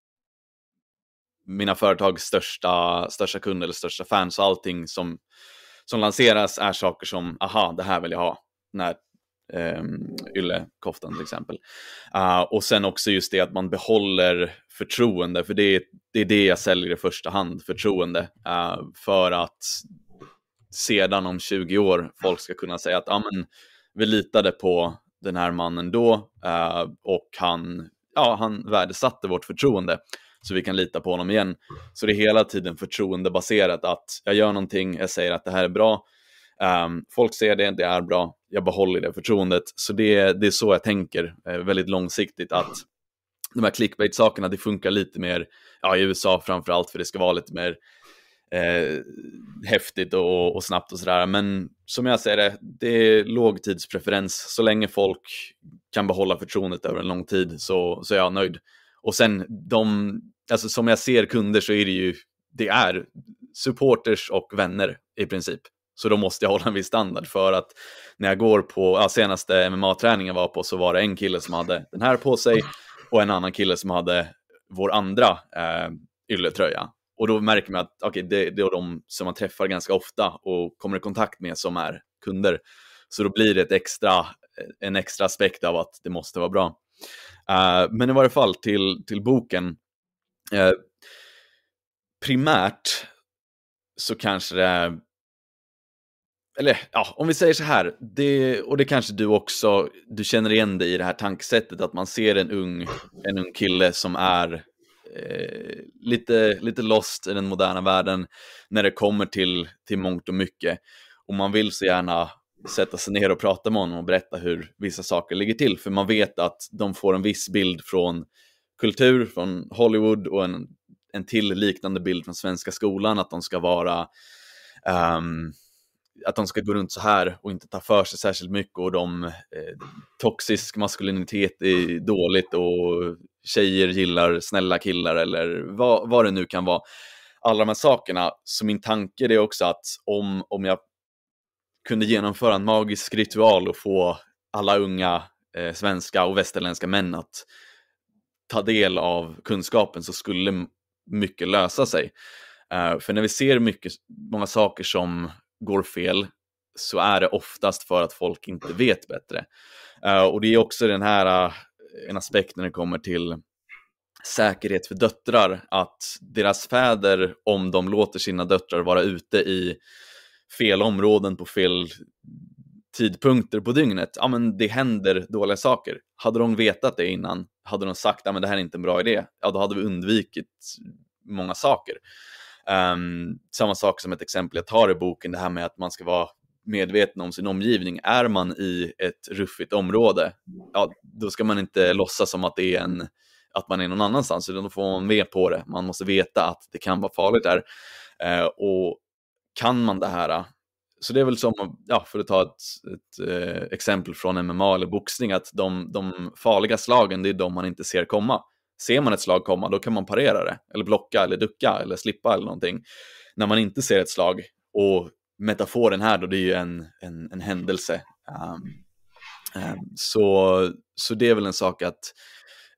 mina företags största, största kund eller största fan. Så allting som, som lanseras är saker som, aha, det här vill jag ha. När um, yllekoftan till exempel. Uh, och sen också just det att man behåller förtroende, för det, det är det jag säljer i första hand, förtroende. Uh, för att sedan om tjugo år folk ska kunna säga att ah, men, vi litade på den här mannen då, uh, och han, ja, han värdesatte vårt förtroende, så vi kan lita på honom igen. Så det är hela tiden förtroendebaserat, att jag gör någonting, jag säger att det här är bra, um, folk ser det, det är bra, jag behåller det förtroendet. Så det, det är så jag tänker, uh, väldigt långsiktigt, att de här clickbait-sakerna, det funkar lite mer, ja, i U S A framförallt, för det ska vara lite mer eh, häftigt och, och snabbt och sådär. Men som jag säger det, det är lågtidspreferens. Så länge folk kan behålla förtroendet över en lång tid, så, så är jag nöjd. Och sen, de, alltså som jag ser kunder, så är det ju, det är supporters och vänner i princip. Så då måste jag hålla en viss standard, för att när jag går på, ja, senaste M M A-träningen var på, så var det en kille som hade den här på sig och en annan kille som hade vår andra eh, ylletröja. Och då märker man att okay, det, det är de som man träffar ganska ofta och kommer i kontakt med som är kunder. Så då blir det ett extra, en extra aspekt av att det måste vara bra. Uh, men i varje fall till, till boken. Uh, primärt så kanske det är, eller ja, om vi säger så här, det, och det kanske du också, du känner igen dig i det här tankesättet, att man ser en ung, en ung kille som är eh, lite, lite lost i den moderna världen när det kommer till, till mångt och mycket. Och man vill så gärna sätta sig ner och prata med honom och berätta hur vissa saker ligger till. För man vet att de får en viss bild från kultur, från Hollywood, och en, en till liknande bild från svenska skolan, att de ska vara... Um, att de ska gå runt så här och inte ta för sig särskilt mycket, och de eh, toxisk maskulinitet är dåligt och tjejer gillar snälla killar, eller vad, vad det nu kan vara. Alla de här sakerna. Så min tanke är också att om, om jag kunde genomföra en magisk ritual och få alla unga eh, svenska och västerländska män att ta del av kunskapen, så skulle mycket lösa sig. Uh, för när vi ser mycket, många saker som går fel, så är det oftast för att folk inte vet bättre. Uh, och det är också den här uh, en aspekt när det kommer till säkerhet för döttrar, att deras fäder, om de låter sina döttrar vara ute i fel områden på fel tidpunkter på dygnet, ja, men det händer dåliga saker. Hade de vetat det innan, hade de sagt, ja, men det här är inte en bra idé, ja, då hade vi undvikit många saker. Um, samma sak som ett exempel jag tar i boken, det här med att man ska vara medveten om sin omgivning. Är man i ett ruffigt område, ja, då ska man inte låtsas som att det är en, att man är någon annanstans, utan då får man med på det. Man måste veta att det kan vara farligt där. Uh, och kan man det här, så det är väl som, ja, för att ta ett, ett uh, exempel från M M A eller boxning, att de, de farliga slagen, det är de man inte ser komma. Ser man ett slag komma, då kan man parera det, eller blocka, eller ducka, eller slippa eller någonting. När man inte ser ett slag, och metaforen här då, det är ju en, en, en händelse. Um, um, så, så det är väl en sak att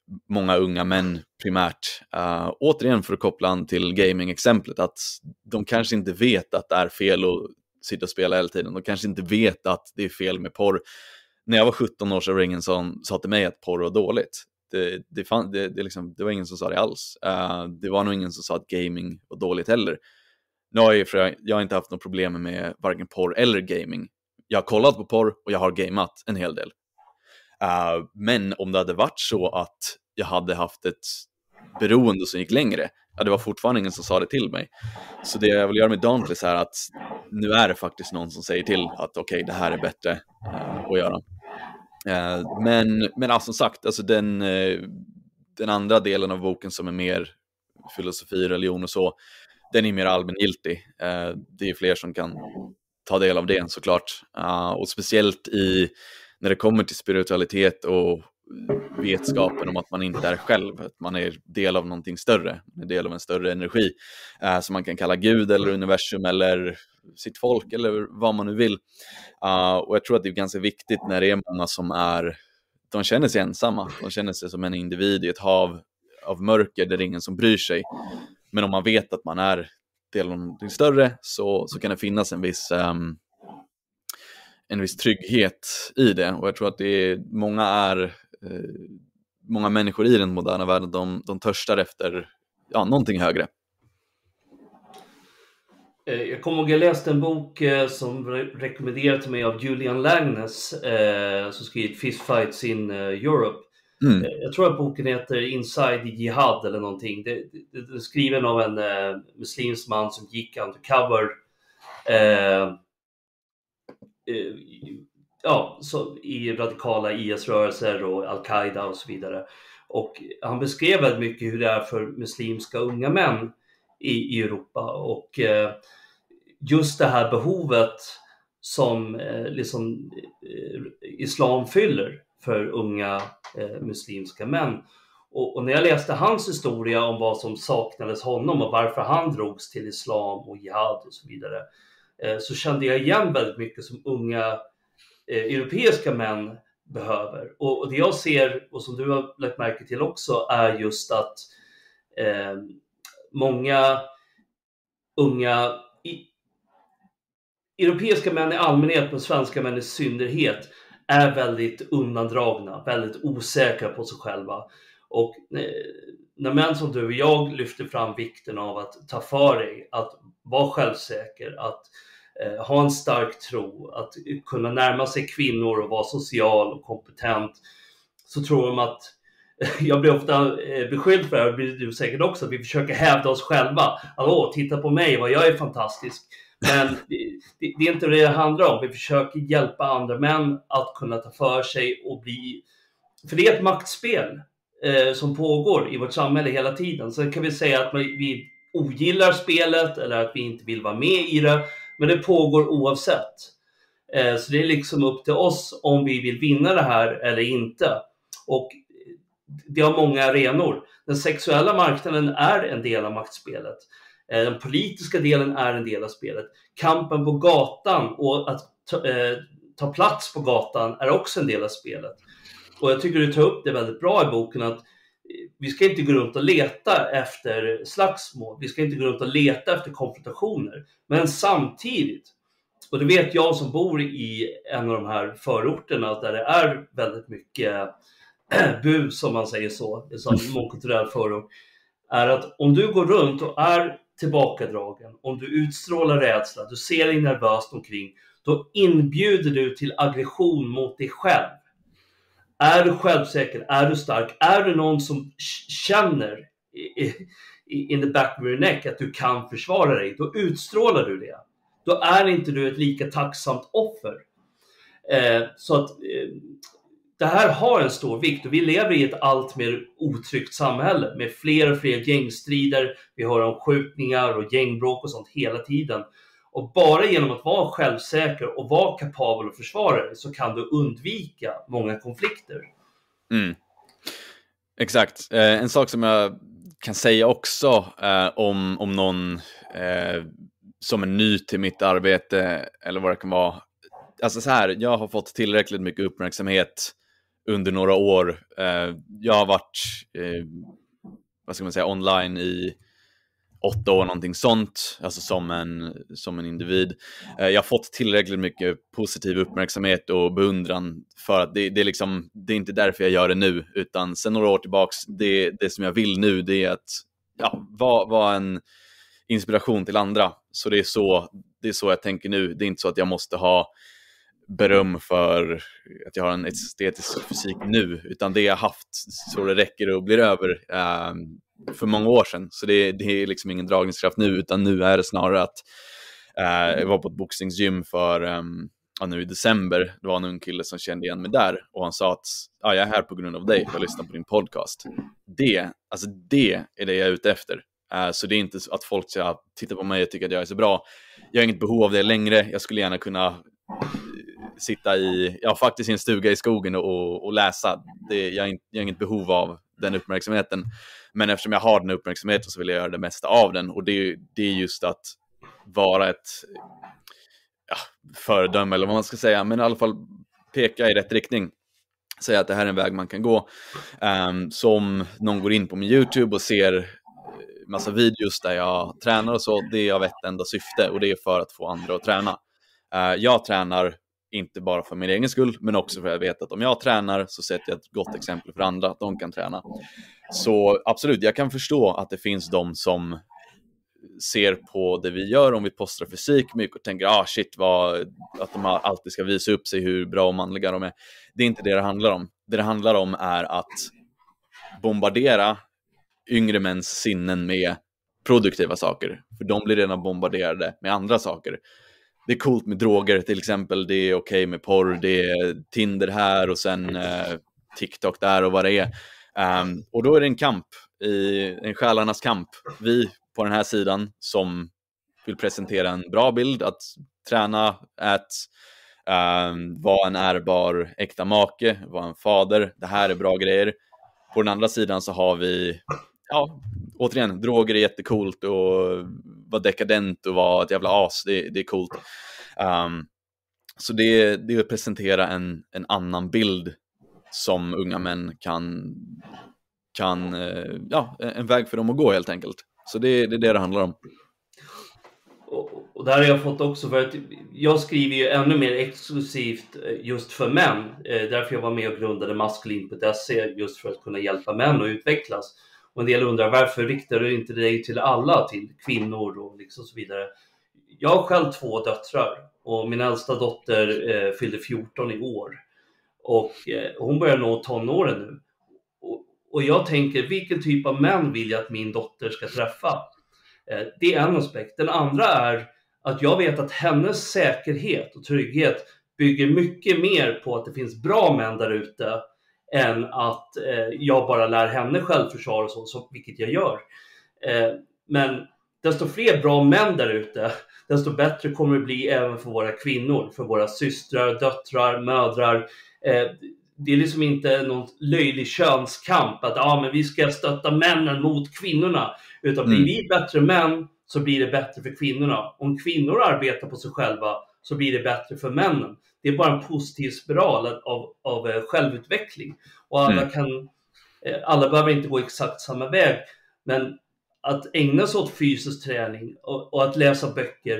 många unga män primärt. Uh, återigen för att koppla an till gaming-exemplet, att de kanske inte vet att det är fel att sitta och spela hela tiden. De kanske inte vet att det är fel med porr. När jag var sjutton år så var det ingen som sa till mig att porr var dåligt. Det, det, fann, det, det, liksom, det var ingen som sa det alls. Uh, det var nog ingen som sa att gaming var dåligt heller. Nu har jag, jag, jag har inte haft något problem med varken porr eller gaming. Jag har kollat på porr och jag har gameat en hel del. Uh, men om det hade varit så att jag hade haft ett beroende som gick längre, ja, det var fortfarande ingen som sa det till mig. Så det jag vill göra med Dauntless är att nu är det faktiskt någon som säger till att okej, okay, det här är bättre uh, att göra. Uh, men, men alltså, som sagt, alltså den, uh, den andra delen av boken som är mer filosofi, religion och så, den är mer allmängiltig. Uh, det är fler som kan ta del av det såklart. Uh, och speciellt i när det kommer till spiritualitet och vetskapen om att man inte är själv, att man är del av någonting större, en del av en större energi uh, som man kan kalla Gud eller universum eller sitt folk eller vad man nu vill. Uh, och jag tror att det är ganska viktigt när det är många som är, de känner sig ensamma, de känner sig som en individ i ett hav av mörker där det är ingen som bryr sig. Men om man vet att man är del av någonting större så, så kan det finnas en viss um, en viss trygghet i det. Och jag tror att det är många är eh, många människor i den moderna världen, de, de törstar efter ja, någonting högre. Jag kommer ihåg, jag läste en bok eh, som re- rekommenderades till mig av Julian Langness eh, som skrivit Fistfights in uh, Europe. Mm. Eh, jag tror att boken heter Inside Jihad eller någonting. Det, det, det är skriven av en eh, muslimsk man som gick undercover eh, ja, så i radikala I S-rörelser och Al-Qaida och så vidare. Och han beskrev väldigt mycket hur det är för muslimska unga män i, i Europa. Och eh, just det här behovet som eh, liksom, eh, islam fyller för unga eh, muslimska män. Och, och när jag läste hans historia om vad som saknades honom och varför han drogs till islam och jihad och så vidare, så kände jag igen väldigt mycket som unga eh, europeiska män behöver. Och, och det jag ser, och som du har lagt märke till också, är just att eh, många unga i, europeiska män i allmänhet, men svenska män i synnerhet, är väldigt undandragna, väldigt osäkra på sig själva. Och eh, när män som du och jag lyfter fram vikten av att ta för dig, att vara självsäker, att eh, ha en stark tro, att kunna närma sig kvinnor och vara social och kompetent, så tror de att jag blir ofta eh, beskylld för det, och blir du säkert också, att vi försöker hävda oss själva. Hallå, titta på mig, vad jag är fantastisk. Men det, det, det är inte det det handlar om. Vi försöker hjälpa andra män att kunna ta för sig och bli, för det är ett maktspel eh, som pågår i vårt samhälle hela tiden. Så kan vi säga att vi ogillar spelet eller att vi inte vill vara med i det, men det pågår oavsett. Eh, så det är liksom upp till oss om vi vill vinna det här eller inte. Och det har många arenor. Den sexuella marknaden är en del av maktspelet. Eh, den politiska delen är en del av spelet. Kampen på gatan och att ta, eh, ta plats på gatan är också en del av spelet. Och jag tycker du tar upp det väldigt bra i boken, att vi ska inte gå runt och leta efter slagsmål. Vi ska inte gå runt och leta efter konfrontationer. Men samtidigt, och det vet jag som bor i en av de här förorterna där det är väldigt mycket bus, som man säger så, som mångkulturell förort, är att om du går runt och är tillbakadragen, om du utstrålar rädsla, du ser dig nervöst omkring, då inbjuder du till aggression mot dig själv. Är du självsäker? Är du stark? Är du någon som känner in the back of your neck att du kan försvara dig? Då utstrålar du det. Då är inte du ett lika tacksamt offer. Eh, så att eh, det här har en stor vikt, och vi lever i ett allt mer otryggt samhälle med fler och fler gängstrider. Vi hör om skjutningar och gängbråk och sånt hela tiden. Och bara genom att vara självsäker och vara kapabel att försvara dig, så kan du undvika många konflikter. Mm. Exakt. Eh, en sak som jag kan säga också eh, om, om någon eh, som är ny till mitt arbete eller vad det kan vara. Alltså så här, jag har fått tillräckligt mycket uppmärksamhet under några år. Eh, jag har varit, eh, vad ska man säga, online i åtta år, någonting sånt, alltså som en, som en individ. Eh, jag har fått tillräckligt mycket positiv uppmärksamhet och beundran för att det, det är liksom, det är inte därför jag gör det nu, utan sen några år tillbaks, det, det som jag vill nu, det är att ja, vara var en inspiration till andra. Så det är så, det är så jag tänker nu. Det är inte så att jag måste ha beröm för att jag har en estetisk fysik nu, utan det jag haft så det räcker och blir över eh, för många år sedan. Så det, det är liksom ingen dragningskraft nu, utan nu är det snarare att eh, jag var på ett boxningsgym för um, ja, nu i december. Det var en ung kille som kände igen mig där och han sa att ah, jag är här på grund av dig, jag lyssnar på din podcast. Det, alltså det är det jag är ute efter. Uh, så det är inte att folk ska titta på mig och tycker att jag är så bra. Jag har inget behov av det längre. Jag skulle gärna kunna sitta i, ja, faktiskt i en stuga i skogen och, och läsa. Det, jag, har inte, jag har inget behov av den uppmärksamheten. Men eftersom jag har den uppmärksamheten så vill jag göra det mesta av den. Och det, det är just att vara ett ja, föredöme eller vad man ska säga. Men i alla fall peka i rätt riktning. Säga att det här är en väg man kan gå. Um, som någon går in på min YouTube och ser massa videos där jag tränar och så. Det är av ett enda syfte och det är för att få andra att träna. Uh, jag tränar inte bara för min egen skull, men också för att jag vet att om jag tränar så sätter jag ett gott exempel för andra att de kan träna. Så absolut, jag kan förstå att det finns de som ser på det vi gör om vi postar fysik mycket och tänker ah shit, vad, att de alltid ska visa upp sig hur bra och manliga de är. Det är inte det det handlar om. Det det handlar om är att bombardera yngre mäns sinnen med produktiva saker. För de blir redan bombarderade med andra saker. Det är coolt med droger till exempel. Det är okej okay med porr. Det är Tinder här och sen eh, TikTok där och vad det är. Um, och då är det en kamp. I, en själarnas kamp. Vi på den här sidan som vill presentera en bra bild. Att träna, ät, um, vara en ärbar äkta make. Vara en fader. Det här är bra grejer. På den andra sidan så har vi... Ja, återigen, droger är jättecoolt och vara dekadent och vara ett jävla as, det, det är coolt. Um, så det, det är att presentera en, en annan bild som unga män kan, kan uh, ja, en väg för dem att gå helt enkelt. Så det, det är det det handlar om. Och, och där har jag fått också, för att jag skriver ju ännu mer exklusivt just för män. Eh, därför jag var med och grundade maskulin punkt se just för att kunna hjälpa män att utvecklas. Och en del undrar, varför riktar du inte dig till alla, till kvinnor och liksom så vidare. Jag har själv två döttrar och min äldsta dotter eh, fyllde fjorton i år. Och eh, hon börjar nå tonåren nu. Och, och jag tänker, vilken typ av män vill jag att min dotter ska träffa? Eh, det är en aspekt. Den andra är att jag vet att hennes säkerhet och trygghet bygger mycket mer på att det finns bra män där ute än att eh, jag bara lär henne självförsvar och så, så, vilket jag gör. Eh, men desto fler bra män där ute, desto bättre kommer det bli även för våra kvinnor, för våra systrar, döttrar, mödrar. Eh, det är liksom inte någon löjlig könskamp att ah, men vi ska stötta männen mot kvinnorna, utan blir vi bättre män så blir det bättre för kvinnorna. Om kvinnor arbetar på sig själva så blir det bättre för männen. Det är bara en positiv spiral av, av självutveckling. Och alla, mm. kan, alla behöver inte gå exakt samma väg. Men att ägna sig åt fysisk träning och, och att läsa böcker.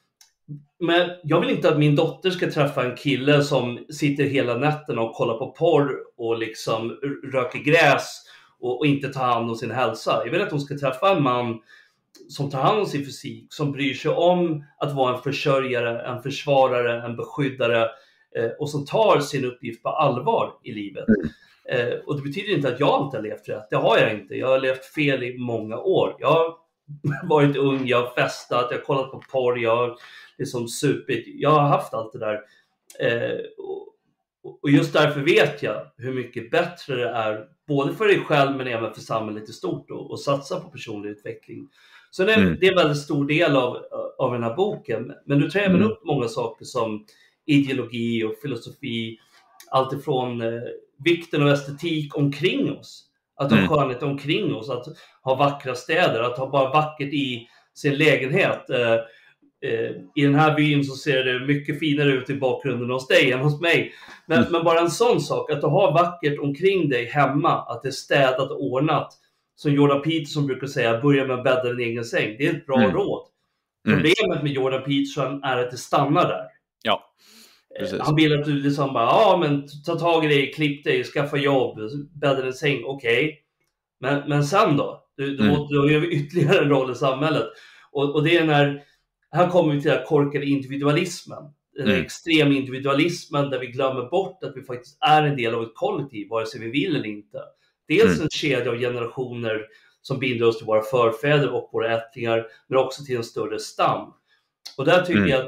Men jag vill inte att min dotter ska träffa en kille som sitter hela nätten och kollar på porr och liksom röker gräs och, och inte tar hand om sin hälsa. Jag vill att hon ska träffa en man som tar hand om sin fysik, som bryr sig om att vara en försörjare, en försvarare, en beskyddare eh, och som tar sin uppgift på allvar i livet. Eh, och det betyder inte att jag inte har levt rätt. Det har jag inte. Jag har levt fel i många år. Jag har varit ung, jag har festat, jag har kollat på porr, jag har liksom supit. Jag har haft allt det där. Eh, och, och just därför vet jag hur mycket bättre det är både för dig själv men även för samhället i stort och, och satsa på personlig utveckling. Så det är, mm. det är en väldigt stor del av, av den här boken. Men du tar även mm. upp många saker som ideologi och filosofi. Allt ifrån eh, vikten av estetik omkring oss. Att ha mm. skönhet omkring oss. Att ha vackra städer. Att ha bara vackert i sin lägenhet. Eh, eh, i den här byn så ser det mycket finare ut i bakgrunden hos dig än hos mig. Men, mm. men bara en sån sak, att du har vackert omkring dig hemma, att det är städat och ordnat. Som Jordan Peterson brukar säga, börja med att bädda din egen säng. Det är ett bra mm. råd. Problemet mm. med Jordan Peterson är att det stannar där. Ja, precis. Han vill att du liksom bara, ja men ta tag i dig, klipp dig, skaffa jobb, bädda din säng, okej. Okay. Men, men sen då? Du, du, mm. måste, du har ytterligare en roll i samhället. Och, och det är när, här kommer vi till den här korkade individualismen. Den mm. extrem individualismen där vi glömmer bort att vi faktiskt är en del av ett kollektiv, vare sig vi vill eller inte. Dels mm. en kedja av generationer som binder oss till våra förfäder och våra ättlingar, men också till en större stam. Och där tycker mm. jag att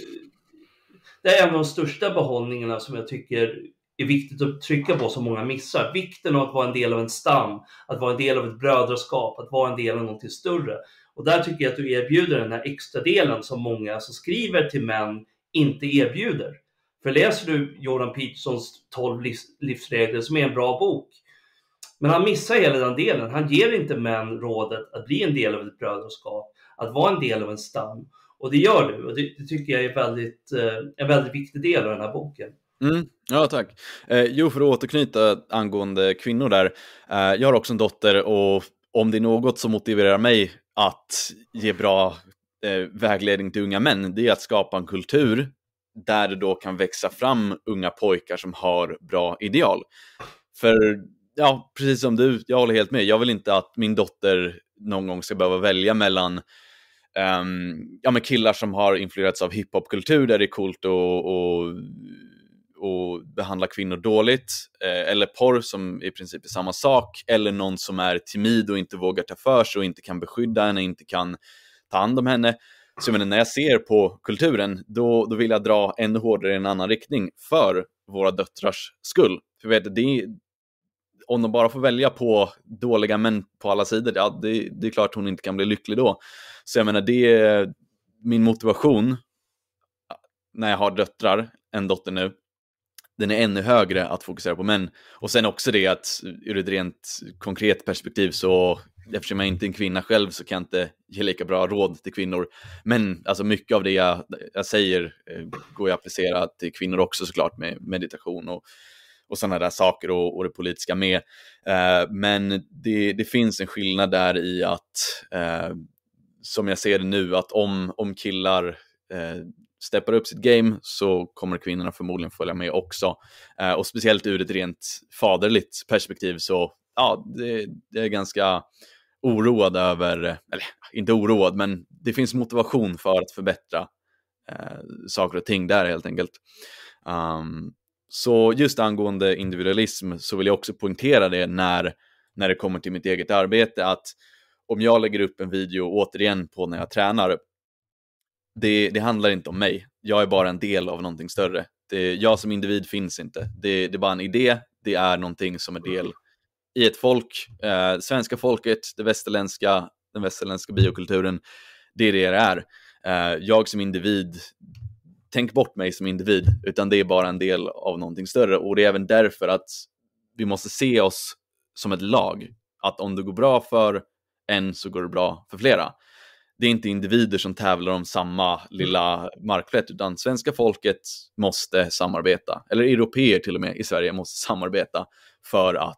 det är en av de största behållningarna som jag tycker är viktigt att trycka på, som många missar. Vikten av att vara en del av en stam, att vara en del av ett brödraskap, att vara en del av något större. Och där tycker jag att du erbjuder den här extra delen som många som skriver till män inte erbjuder. För läser du Jordan Petersons tolv livsregler, som är en bra bok, men han missar hela den delen. Han ger inte män rådet att bli en del av ett brödraskap, att vara en del av en stam. Och det gör du. Och det, det tycker jag är väldigt, eh, en väldigt viktig del av den här boken. Mm, ja, tack. Eh, jo, för att återknyta angående kvinnor där. Eh, jag har också en dotter, och om det är något som motiverar mig att ge bra eh, vägledning till unga män, det är att skapa en kultur där det då kan växa fram unga pojkar som har bra ideal. För ja, precis som du, jag håller helt med. Jag vill inte att min dotter någon gång ska behöva välja mellan um, ja, men killar som har influerats av hiphopkultur där det är coolt och, och, och behandla kvinnor dåligt, eh, eller porr som i princip är samma sak, eller någon som är timid och inte vågar ta för sig och inte kan beskydda henne, inte kan ta hand om henne. Så jag menar, när jag ser på kulturen, då, då vill jag dra ännu hårdare i en annan riktning för våra döttrars skull. För vet, det är om de bara får välja på dåliga män på alla sidor, ja, det, det är klart hon inte kan bli lycklig då. Så jag menar, det är min motivation när jag har döttrar, en dotter nu, den är ännu högre att fokusera på män. Och sen också det att ur ett rent konkret perspektiv, så eftersom jag inte är en kvinna själv så kan jag inte ge lika bra råd till kvinnor. Men alltså mycket av det jag, jag säger eh, går jag att applicera till kvinnor också, såklart, med meditation och och sådana där saker och, och det politiska med. Eh, men det, det finns en skillnad där i att, eh, som jag ser det nu, att om, om killar eh, steppar upp sitt game, så kommer kvinnorna förmodligen följa med också. Eh, och speciellt ur ett rent faderligt perspektiv, så ja, det, det är ganska oroad över, eller inte oroad, men det finns motivation för att förbättra eh, saker och ting där helt enkelt. Um, Så just angående individualism så vill jag också poängtera det när, när det kommer till mitt eget arbete, att om jag lägger upp en video återigen på när jag tränar, det, det handlar inte om mig. Jag är bara en del av någonting större. Det, jag som individ finns inte. Det, det är bara en idé. Det är någonting som är del i ett folk. Eh, svenska folket, det västerländska, den västerländska biokulturen, det är det det är. Eh, jag som individ, tänk bort mig som individ, utan det är bara en del av någonting större. Och det är även därför att vi måste se oss som ett lag. Att om det går bra för en, så går det bra för flera. Det är inte individer som tävlar om samma lilla markplätt, utan svenska folket måste samarbeta. Eller europeer till och med i Sverige måste samarbeta för att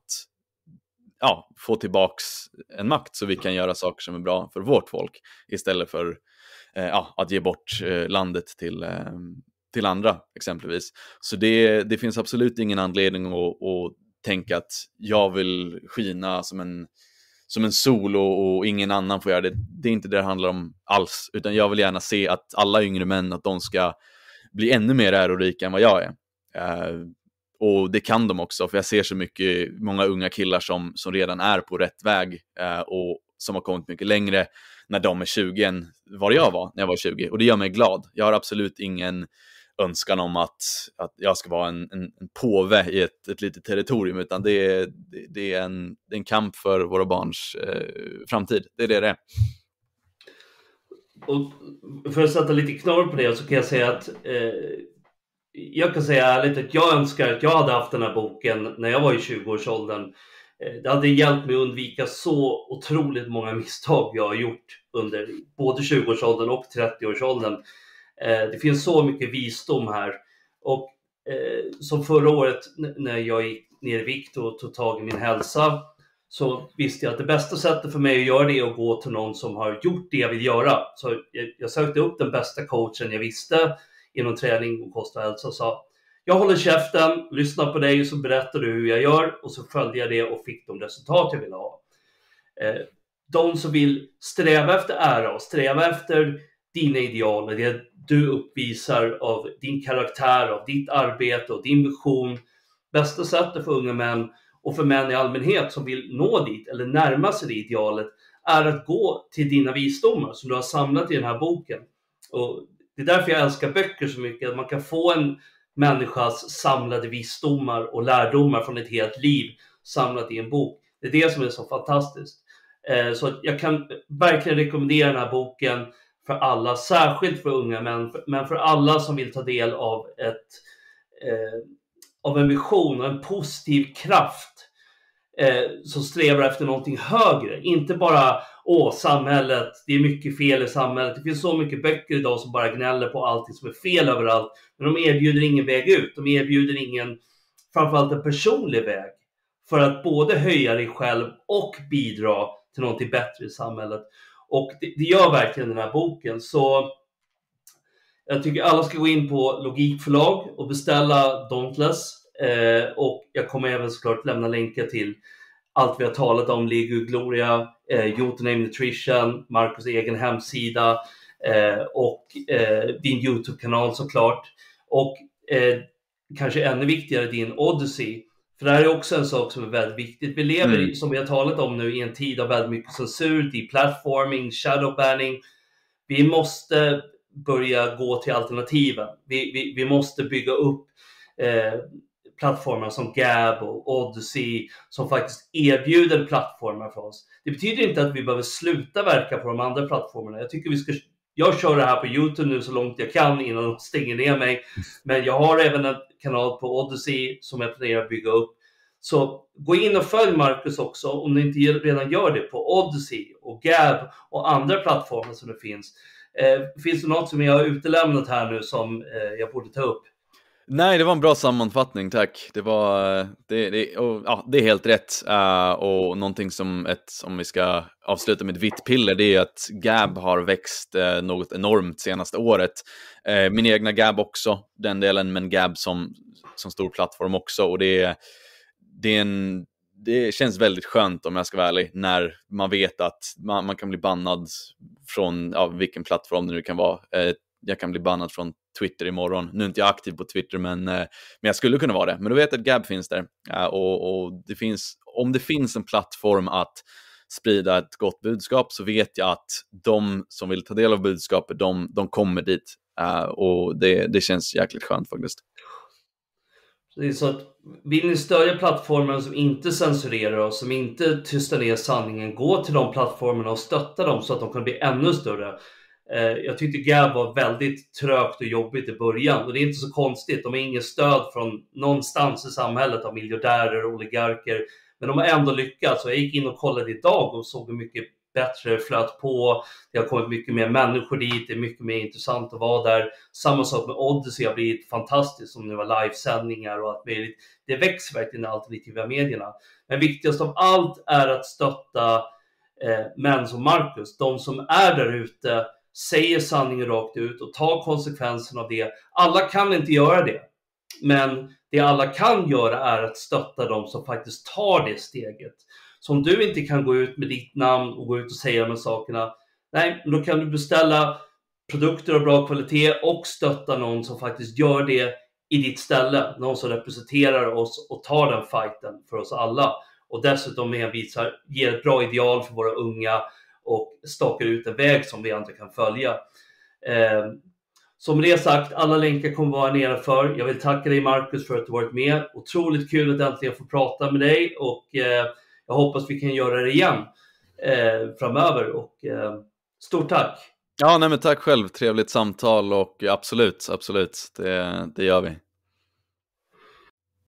ja, få tillbaks en makt, så vi kan göra saker som är bra för vårt folk, istället för Ja, att ge bort eh, landet till, eh, till andra exempelvis. Så det, det finns absolut ingen anledning att, att tänka att jag vill skina som en, som en sol och, och ingen annan får göra det. Det är inte det det handlar om alls, utan jag vill gärna se att alla yngre män, att de ska bli ännu mer ärorika än vad jag är. Eh, och det kan de också, för jag ser så mycket, många unga killar som, som redan är på rätt väg eh, och som har kommit mycket längre när de är tjugo än vad jag var när jag var tjugo. Och det gör mig glad. Jag har absolut ingen önskan om att, att jag ska vara en, en, en påve i ett, ett litet territorium, utan det är, det, det är, en, det är en kamp för våra barns eh, framtid. Det är det det är. Och för att sätta lite knorr på det, så kan jag säga att eh, jag kan säga ärligt att jag önskar att jag hade haft den här boken när jag var i tjugo-årsåldern. Det hade hjälpt mig att undvika så otroligt många misstag jag har gjort under både tjugo-årsåldern och trettio-årsåldern. Det finns så mycket visdom här. Och som förra året när jag gick ner i vikt och tog tag i min hälsa, så visste jag att det bästa sättet för mig att göra det är att gå till någon som har gjort det jag vill göra. Så jag, jag sökte upp den bästa coachen jag visste inom träning och kost och hälsa och sa: jag håller käften, lyssnar på dig och så berättar du hur jag gör, och så följde jag det och fick de resultat jag ville ha. De som vill sträva efter ära och sträva efter dina ideal, det du uppvisar av din karaktär, av ditt arbete och din vision, bästa sättet för unga män och för män i allmänhet som vill nå dit eller närma sig det idealet är att gå till dina visdomar som du har samlat i den här boken. Och det är därför jag älskar böcker så mycket, att man kan få en människas samlade visdomar och lärdomar från ett helt liv samlat i en bok. Det är det som är så fantastiskt. Så jag kan verkligen rekommendera den här boken för alla, särskilt för unga män, men för alla som vill ta del av ett eh, av en vision och en positiv kraft eh, som strävar efter någonting högre. Inte bara, åh, samhället, det är mycket fel i samhället. Det finns så mycket böcker idag som bara gnäller på allting som är fel överallt. Men de erbjuder ingen väg ut. De erbjuder ingen, framförallt en personlig väg för att både höja dig själv och bidra till någonting bättre i samhället. Och det, det gör verkligen den här boken. Så jag tycker alla ska gå in på Logikförlag och beställa Dauntless. Eh, och jag kommer även såklart lämna länkar till allt vi har talat om, Lego Gloria, eh, Jotunheim Nutrition, Marcus egen hemsida eh, och eh, din YouTube-kanal såklart. Och eh, kanske ännu viktigare din Odyssey. För det här är också en sak som är väldigt viktigt. Vi lever, mm. som vi har talat om nu, i en tid av väldigt mycket censur, deplatforming, shadowbanning. Vi måste börja gå till alternativen. Vi, vi, vi måste bygga upp eh, plattformar som Gab och Odyssey som faktiskt erbjuder plattformar för oss. Det betyder inte att vi behöver sluta verka på de andra plattformarna. Jag tycker vi ska... Jag kör det här på YouTube nu så långt jag kan innan de stänger ner mig. Men jag har även en kanal på Odyssey som jag planerar att bygga upp. Så gå in och följ Marcus också om ni inte redan gör det på Odyssey och Gab och andra plattformar som det finns. Eh, finns det något som jag har utelämnat här nu som eh, jag borde ta upp? Nej, det var en bra sammanfattning, tack. Det var det, det, och, ja, det är helt rätt. Uh, och någonting som ett, om vi ska avsluta med ett vitt piller, det är att Gab har växt uh, något enormt senaste året. Uh, min egna Gab också, den delen, men Gab som, som stor plattform också. Och det, det, är en, det känns väldigt skönt, om jag ska vara ärlig, när man vet att man, man kan bli bannad från ja, vilken plattform det nu kan vara. Uh, jag kan bli bannad från Twitter imorgon. Nu är inte jag aktiv på Twitter, men, men jag skulle kunna vara det. Men då vet jag att Gab finns där. Och, och det finns, om det finns en plattform att sprida ett gott budskap, så vet jag att de som vill ta del av budskapet, de, de kommer dit. Och det, det känns jäkligt skönt faktiskt. Det är så att vill ni stödja plattformen som inte censurerar oss, som inte tystar ner sanningen, gå till de plattformarna och stötta dem så att de kan bli ännu större. Jag tyckte Gab var väldigt trögt och jobbigt i början, och det är inte så konstigt. De har ingen stöd från någonstans i samhället av miljardärer och oligarker, men de har ändå lyckats. Så jag gick in och kollade idag och såg hur mycket bättre flöt på. Det har kommit mycket mer människor dit, det är mycket mer intressant att vara där. Samma sak med Odyssey har blivit fantastiskt, som nu var livesändningar och allt möjligt. Det växer verkligen de alternativa medierna. Men viktigast av allt är att stötta eh, män som Marcus, de som är där ute, säger sanningen rakt ut och tar konsekvensen av det. Alla kan inte göra det. Men det alla kan göra är att stötta dem som faktiskt tar det steget. Så om du inte kan gå ut med ditt namn och gå ut och säga de här sakerna, nej, då kan du beställa produkter av bra kvalitet och stötta någon som faktiskt gör det i ditt ställe. Någon som representerar oss och tar den fighten för oss alla. Och dessutom hänvisar, ger ett bra ideal för våra unga och stakar ut en väg som vi andra kan följa. Eh, som det sagt, alla länkar kommer vara nere för. Jag vill tacka dig Marcus för att du varit med. Otroligt kul att äntligen få prata med dig. Och eh, jag hoppas vi kan göra det igen eh, framöver. Och eh, stort tack! Ja, nej men tack själv. Trevligt samtal och absolut, absolut. Det, det gör vi.